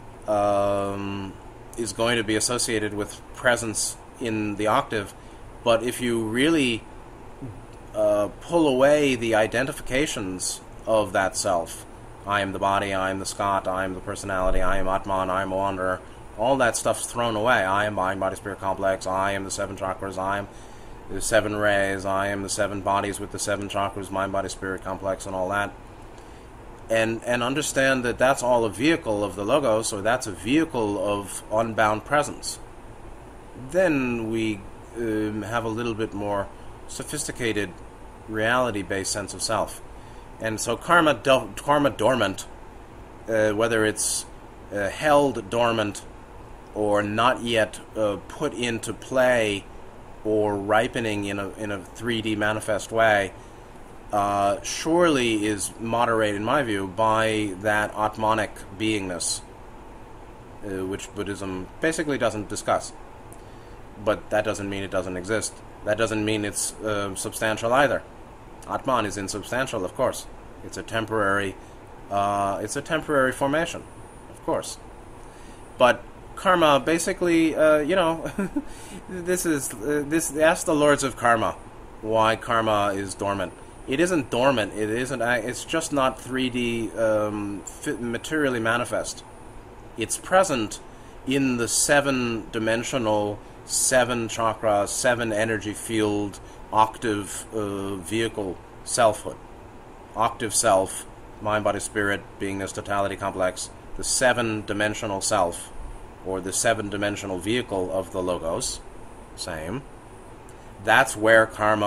is going to be associated with presence in the octave, but if you really pull away the identifications of that self, I am the body, I am the Scot, I am the personality, I am Atman, I am a wanderer, all that stuff's thrown away. I am mind, body, spirit complex, I am the 7 chakras, I am the 7 rays, I am the 7 bodies with the 7 chakras, mind, body, spirit complex, and all that. And understand that that's all a vehicle of the Logos, or that's a vehicle of unbound presence. Then we have a little bit more sophisticated reality-based sense of self. And so karma dormant, whether it's held dormant or not yet put into play or ripening in a 3D manifest way, surely is moderated, in my view, by that Atmanic beingness, which Buddhism basically doesn't discuss. But that doesn't mean it doesn't exist. That doesn't mean it's substantial either. Atman is insubstantial, of course. It's a temporary formation, of course. But karma, basically, this ask the lords of karma why karma is dormant. It isn't dormant. It isn't. It's just not 3D materially manifest. It's present in the 7-dimensional, 7 chakra, 7 energy field, octave vehicle selfhood. Octave self, mind, body, spirit, beingness, totality, complex, the 7-dimensional self, or the 7-dimensional vehicle of the Logos, same. That's where karma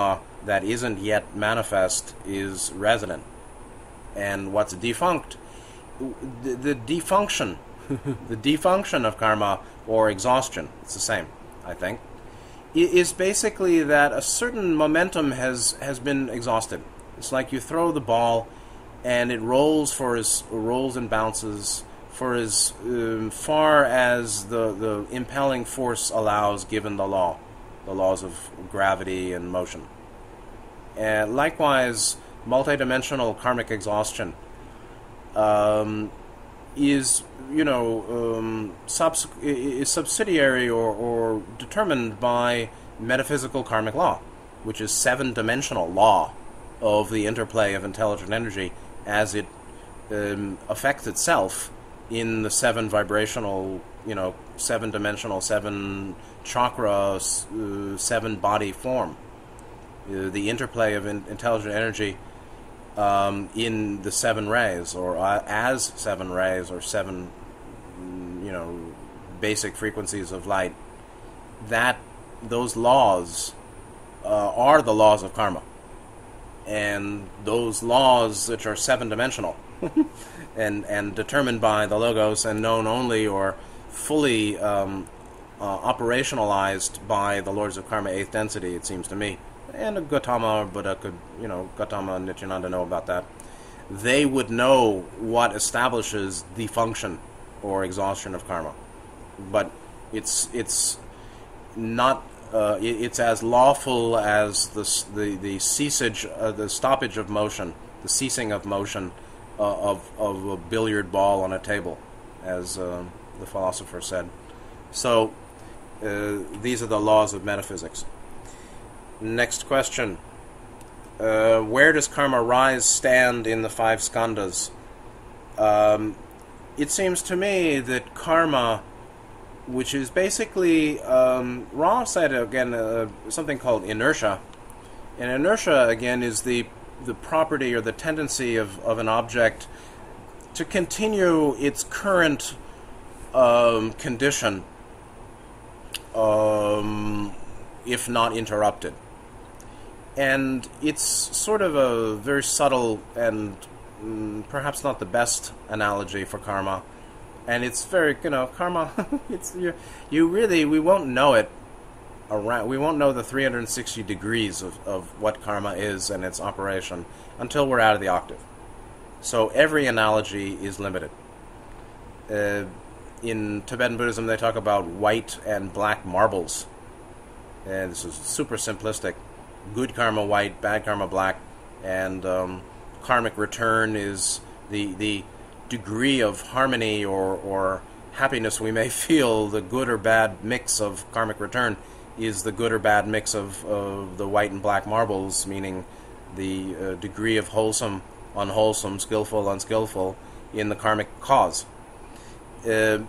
that isn't yet manifest is resident. And what's defunct, the defunction, the defunction of karma, or exhaustion, it's the same, I think, is basically that a certain momentum has been exhausted. It's like you throw the ball and it rolls and bounces for as far as the impelling force allows, given the laws of gravity and motion. And likewise, multidimensional karmic exhaustion is subsidiary or determined by metaphysical karmic law, which is seven-dimensional law of the interplay of intelligent energy as it affects itself in the seven vibrational, seven-dimensional, seven chakra, seven body form. The interplay of intelligent energy in the seven rays, or as seven rays, or seven, basic frequencies of light. Those laws are the laws of karma, and those laws, which are seven-dimensional and determined by the logos and known only or fully operationalized by the lords of karma, eighth density, it seems to me. And Gautama or Buddha could, Gautama and Nityananda know about that. They would know what establishes the function or exhaustion of karma. But it's not, it's as lawful as the ceasage, the stoppage of motion, the ceasing of motion of a billiard ball on a table, as the philosopher said. So these are the laws of metaphysics. Next question. Where does karma stand in the five skandhas? It seems to me that karma, which is basically, Ra said again something called inertia. And inertia, again, is the property or the tendency of an object to continue its current condition, if not interrupted. And it's sort of a very subtle and perhaps not the best analogy for karma. And it's very, karma, we won't know it around, we won't know the 360 degrees of what karma is and its operation until we're out of the octave. So every analogy is limited. In Tibetan Buddhism, they talk about white and black marbles. And this is super simplistic. Good karma white, bad karma black, and karmic return is the degree of harmony or happiness we may feel. The good or bad mix of karmic return is the good or bad mix of the white and black marbles, meaning the degree of wholesome, unwholesome, skillful, unskillful in the karmic cause. The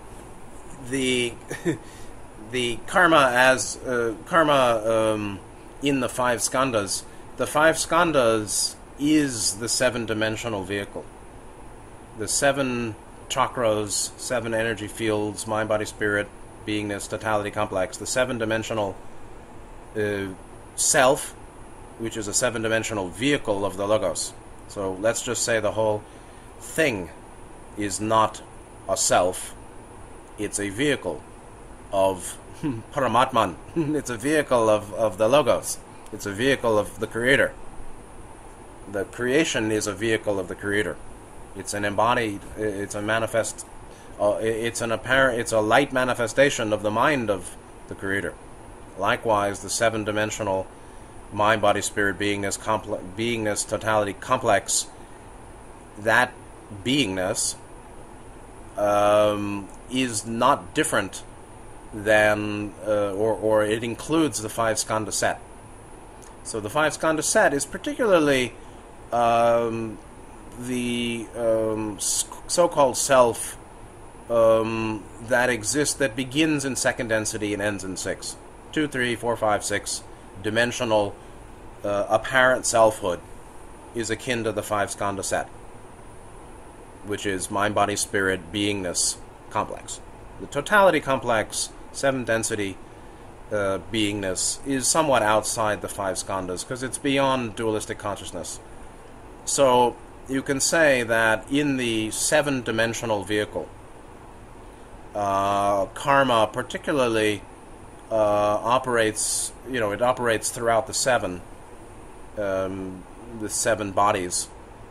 karma as karma in the five skandhas. The five skandhas is the seven-dimensional vehicle. The seven chakras, seven energy fields, mind, body, spirit, beingness, totality, complex. The seven-dimensional self, which is a seven-dimensional vehicle of the logos. So let's just say the whole thing is not a self. It's a vehicle of Paramatman. It's a vehicle of the Logos. It's a vehicle of the Creator. The creation is a vehicle of the Creator. It's an embodied, it's a manifest, it's a light manifestation of the mind of the Creator. Likewise, the seven-dimensional mind, body, spirit, beingness, totality, complex, that beingness is not different than, or it includes the five skandha set. So the five skandha set is particularly the so-called self that exists, that begins in second density and ends in 6. 2, 3, 4, 5, 6 dimensional apparent selfhood is akin to the five skandha set, which is mind, body, spirit, beingness, complex. The totality complex, seven density, beingness is somewhat outside the five skandhas because it's beyond dualistic consciousness. So you can say that in the seven-dimensional vehicle, karma particularly operates, it operates throughout the seven bodies,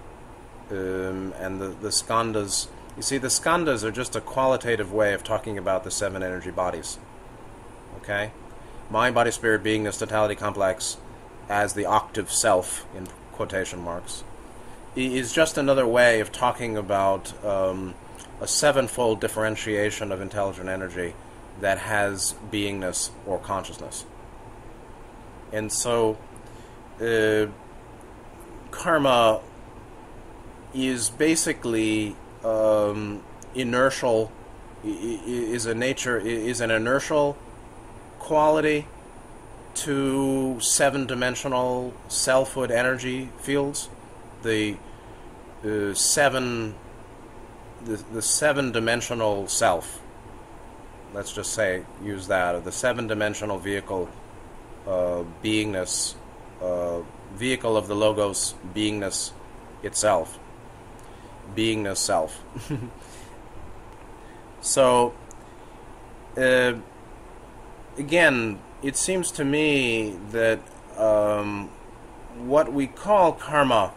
and the skandhas. You see, the skandhas are just a qualitative way of talking about the seven energy bodies. Okay? Mind, body, spirit, beingness, totality, complex, as the octave self, in quotation marks, is just another way of talking about a sevenfold differentiation of intelligent energy that has beingness or consciousness. And so karma is basically inertial, is an inertial quality to seven-dimensional selfhood energy fields. The seven-dimensional self, let's just say, use that, or the seven-dimensional vehicle, beingness, vehicle of the logos, beingness itself, beingness self. So, again, it seems to me that what we call karma,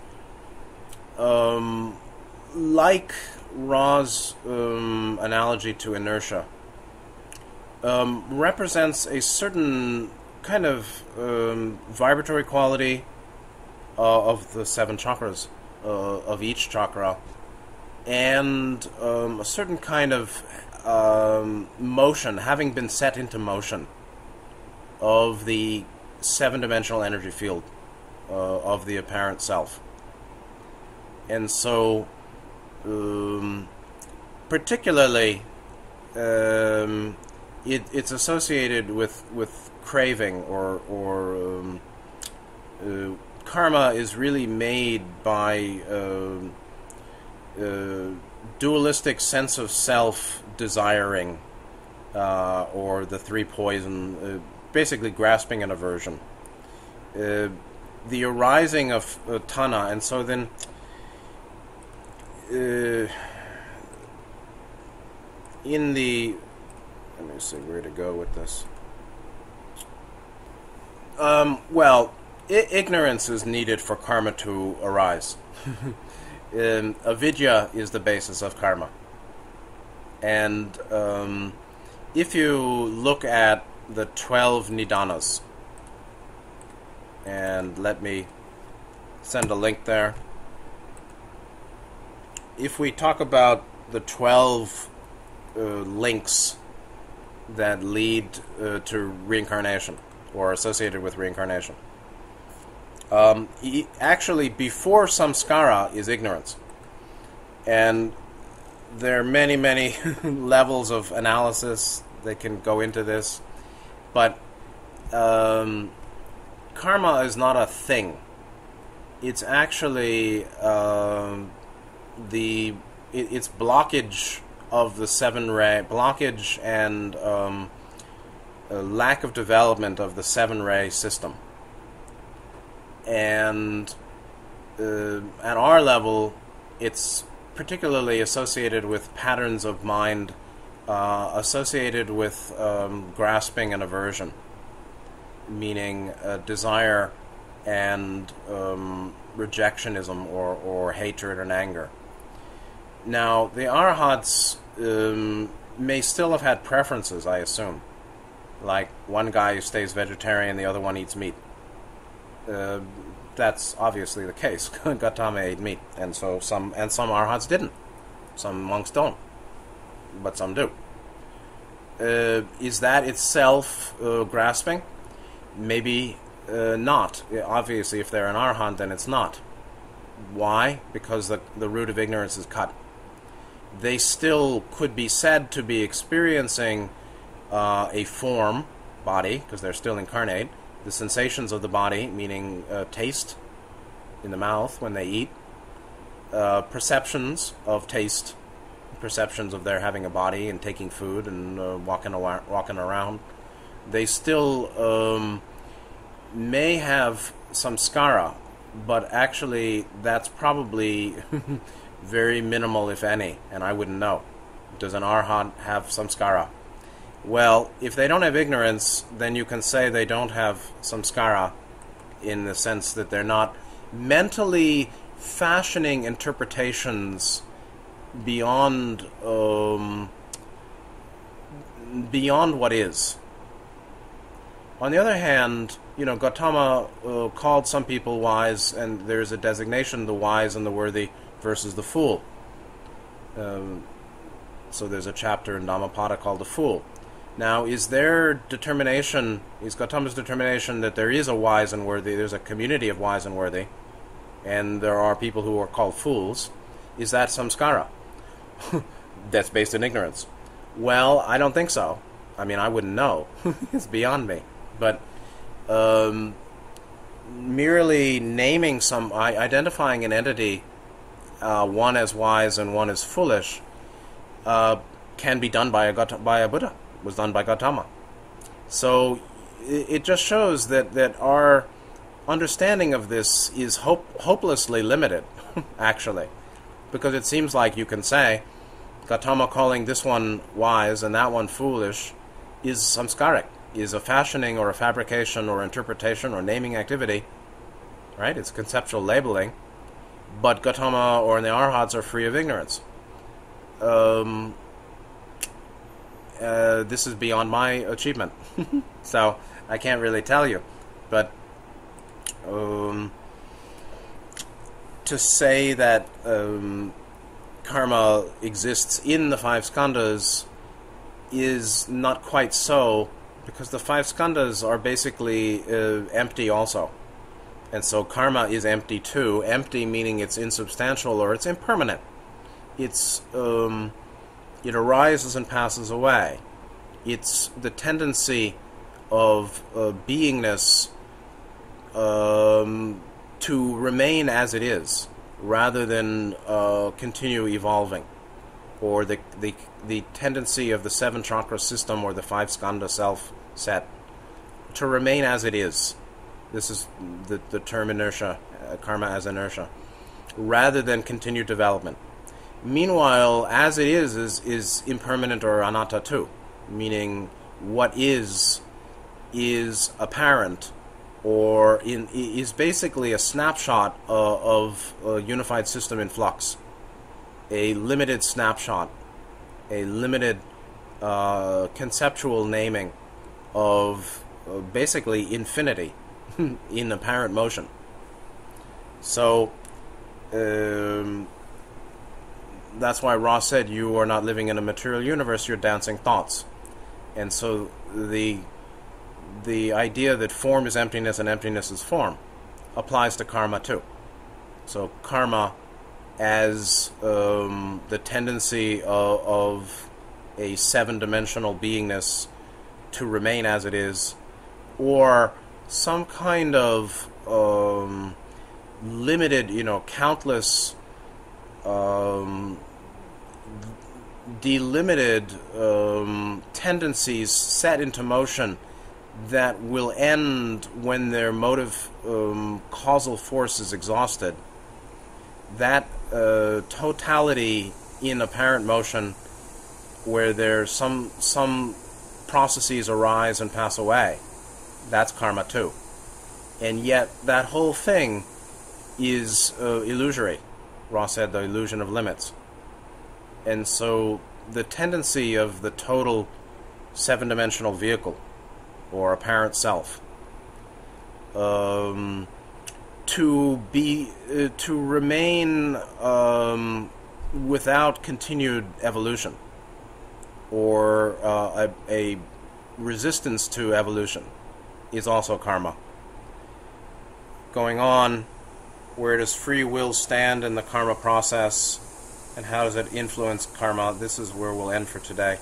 like Ra's analogy to inertia, represents a certain kind of vibratory quality of the seven chakras, of each chakra, and a certain kind of motion, having been set into motion, of the seven-dimensional energy field of the apparent self. And so, particularly, it's associated with craving, or karma is really made by dualistic sense of self desiring, or the three poison, basically grasping and aversion, the arising of tanha. And so then in the, let me see where to go with this. Well, ignorance is needed for karma to arise. Avidya is the basis of karma. And if you look at the 12 nidanas, and let me send a link there. If we talk about the 12 links that lead to reincarnation, or associated with reincarnation, actually before samskara is ignorance. And there are many, many levels of analysis that can go into this, but karma is not a thing. It's actually it's blockage of the seven ray, blockage and lack of development of the seven ray system. And at our level, it's particularly associated with patterns of mind, associated with grasping and aversion, meaning desire and rejectionism, or hatred and anger. Now, the arhats may still have had preferences, I assume. Like one guy who stays vegetarian, the other one eats meat. That's obviously the case. Gautama ate meat, and so some arhats didn't. Some monks don't, but some do. Is that itself grasping? Maybe not. Obviously, if they're an arhat, then it's not. Why? Because the root of ignorance is cut. They still could be said to be experiencing a form, body, because they're still incarnate, the sensations of the body, meaning taste in the mouth when they eat, perceptions of taste, perceptions of their having a body and taking food and walking around, They still may have samskara, but actually that's probably very minimal, if any, and I wouldn't know. Does an arhat have samskara? Well, if they don't have ignorance, then you can say they don't have samskara in the sense that they're not mentally fashioning interpretations beyond what is. On the other hand, Gautama called some people wise, and there's a designation, the wise and the worthy versus the fool. So there's a chapter in Dhammapada called the fool. Now, is Gautama's determination that there is a wise and worthy, there's a community of wise and worthy, and there are people who are called fools, is that samskara? That's based in ignorance. Well, I don't think so. I mean, I wouldn't know. It's beyond me. But merely identifying an entity, one as wise and one as foolish, can be done by a Buddha. It was done by Gautama. So it just shows that our understanding of this is hopelessly limited, actually. Because it seems like you can say, Gautama calling this one wise and that one foolish is samskaric, is a fashioning or a fabrication or interpretation or naming activity, right? It's conceptual labeling. But Gautama or the Arhats are free of ignorance. This is beyond my achievement. So I can't really tell you. But to say that karma exists in the five skandhas is not quite so, because the five skandhas are basically empty also. And so karma is empty too. Empty meaning it's insubstantial or it's impermanent. It arises and passes away. It's the tendency of beingness to remain as it is, rather than continue evolving, or the tendency of the seven chakra system or the five skandha self set to remain as it is. This is the term inertia, karma as inertia, rather than continued development. Meanwhile, as it is impermanent or anatta too, meaning what is apparent, or is basically a snapshot of a unified system in flux, a limited snapshot, a limited conceptual naming of basically infinity in apparent motion. So that's why Ross said you are not living in a material universe, you're dancing thoughts. And so the idea that form is emptiness and emptiness is form applies to karma too. So karma as the tendency of a seven-dimensional beingness to remain as it is, or some kind of limited, countless delimited tendencies set into motion that will end when their motive causal force is exhausted. That totality in apparent motion, where there's some processes arise and pass away, that's karma too. And yet that whole thing is illusory. Ross said the illusion of limits. And so the tendency of the total seven-dimensional vehicle or apparent self to remain without continued evolution, or a resistance to evolution, is also karma. Going on, where does free will stand in the karma process, and how does it influence karma? This is where we'll end for today.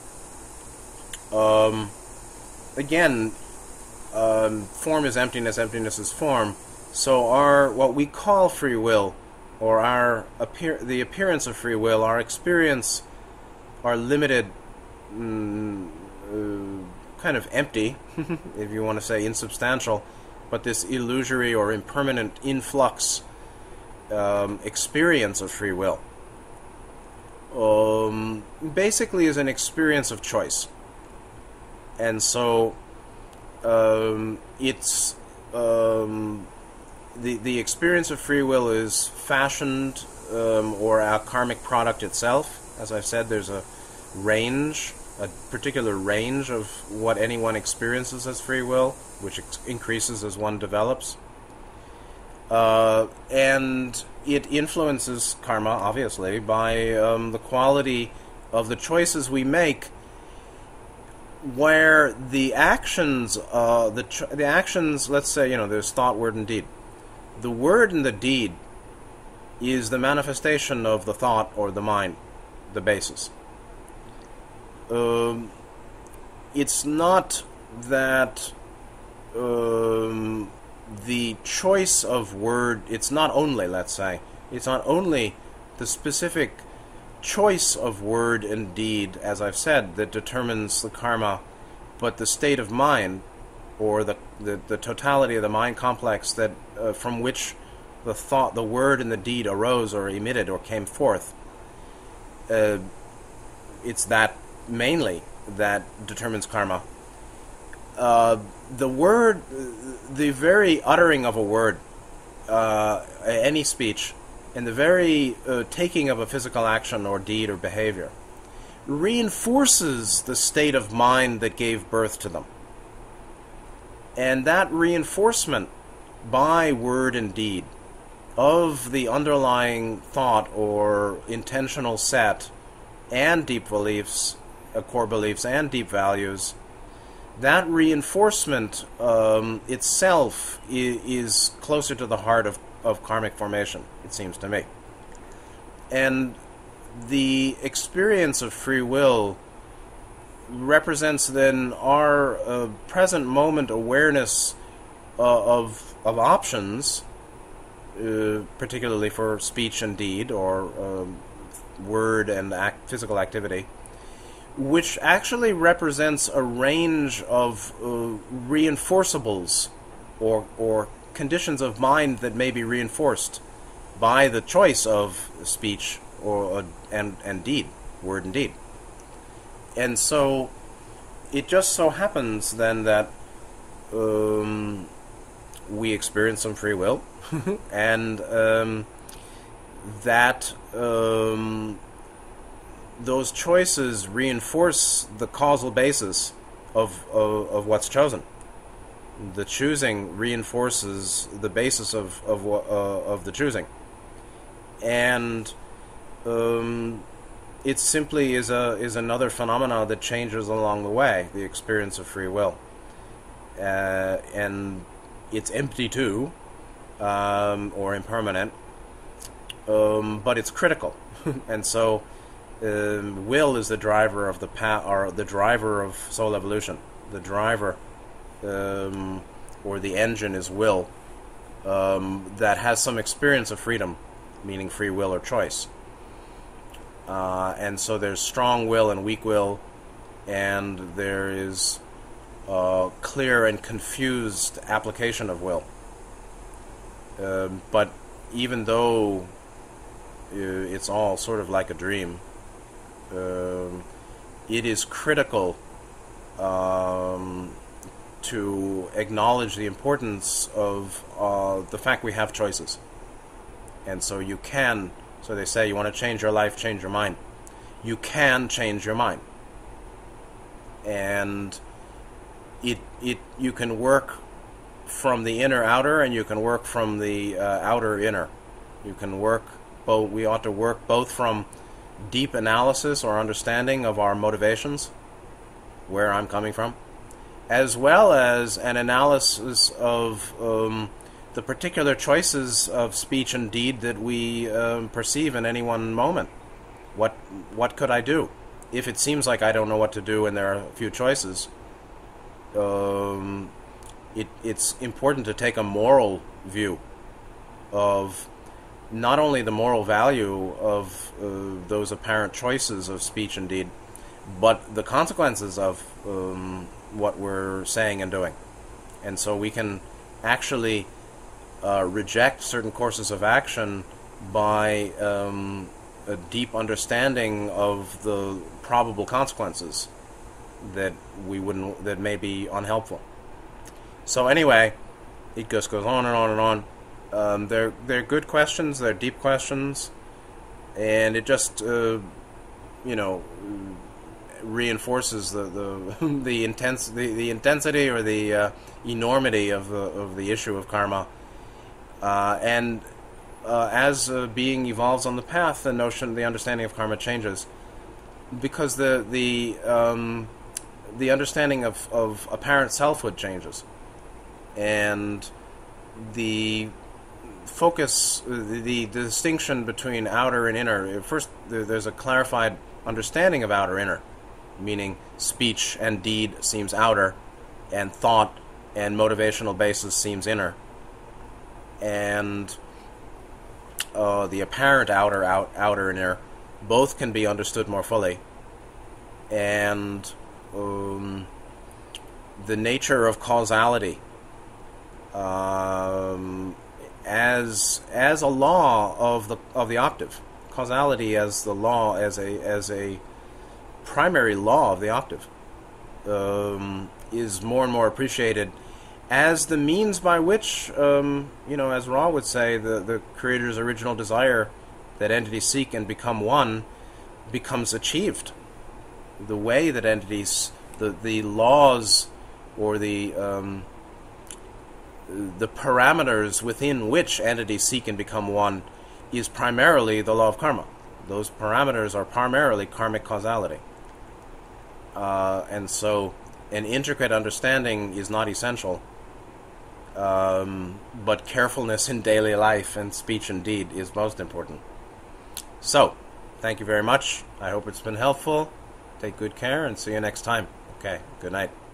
Again, form is emptiness, emptiness is form. So what we call free will, or the appearance of free will, our experience, our limited kind of empty, if you want to say insubstantial, but this illusory or impermanent influx experience of free will basically is an experience of choice. And so it's the experience of free will is fashioned, or a karmic product itself. As I've said, there's a range, a particular range of what anyone experiences as free will, which increases as one develops. And it influences karma, obviously, by the quality of the choices we make, where the actions, the actions, let's say, there's thought, word, and deed. The word and the deed is the manifestation of the thought or the mind, the basis. It's not that the choice of word, it's not only, let's say, it's not only the specific choice of word and deed, as I've said, that determines the karma, but the state of mind, or the totality of the mind complex that from which the thought, the word, and the deed arose or emitted or came forth. It's that mainly that determines karma. The word, the very uttering of a word, any speech, and the very taking of a physical action or deed or behavior reinforces the state of mind that gave birth to them. And that reinforcement by word and deed of the underlying thought or intentional set and deep beliefs, core beliefs and deep values, that reinforcement itself is closer to the heart of karmic formation, it seems to me. And the experience of free will represents then our present moment awareness of options, particularly for speech and deed, or word and physical activity, which actually represents a range of reinforceables or conditions of mind that may be reinforced by the choice of speech or and deed, word and deed. And so it just so happens then that we experience some free will, and that those choices reinforce the causal basis of what's chosen. The choosing reinforces the basis of the choosing, and it simply is another phenomena that changes along the way, the experience of free will, and it's empty too, or impermanent, but it's critical, and so. Will is the driver of the driver of soul evolution. The driver, or the engine, is will, that has some experience of freedom, meaning free will or choice. And so there's strong will and weak will, and there is clear and confused application of will. But even though it's all sort of like a dream, it is critical to acknowledge the importance of the fact we have choices. And so you can, so they say, you want to change your life, change your mind. You can change your mind. And you can work from the inner outer, and you can work from the outer inner. You can work both. We ought to work both from deep analysis or understanding of our motivations, where I'm coming from, as well as an analysis of the particular choices of speech and deed that we perceive in any one moment. What could I do? If it seems like I don't know what to do and there are a few choices, it's important to take a moral view of not only the moral value of those apparent choices of speech and deed, but the consequences of what we're saying and doing. And so we can actually reject certain courses of action by a deep understanding of the probable consequences that may be unhelpful. So anyway, it just goes on and on and on. They're good questions. They're deep questions, and it just reinforces the intensity or the enormity of the issue of karma. And as being evolves on the path, the understanding of karma changes, because the understanding of apparent selfhood changes, and the focus, the distinction between outer and inner. First, there's a clarified understanding of outer inner, meaning speech and deed seems outer, and thought and motivational basis seems inner. And the apparent outer and inner both can be understood more fully. And the nature of causality as a law of the octave, causality as the law, as a primary law of the octave, is more and more appreciated as the means by which, as Ra would say, the Creator's original desire that entities seek and become one becomes achieved. The way that entities, the laws, or the parameters within which entities seek and become one is primarily the law of karma. Those parameters are primarily karmic causality. And so an intricate understanding is not essential, but carefulness in daily life and speech and deed is most important. So, thank you very much. I hope it's been helpful. Take good care and see you next time. Okay, good night.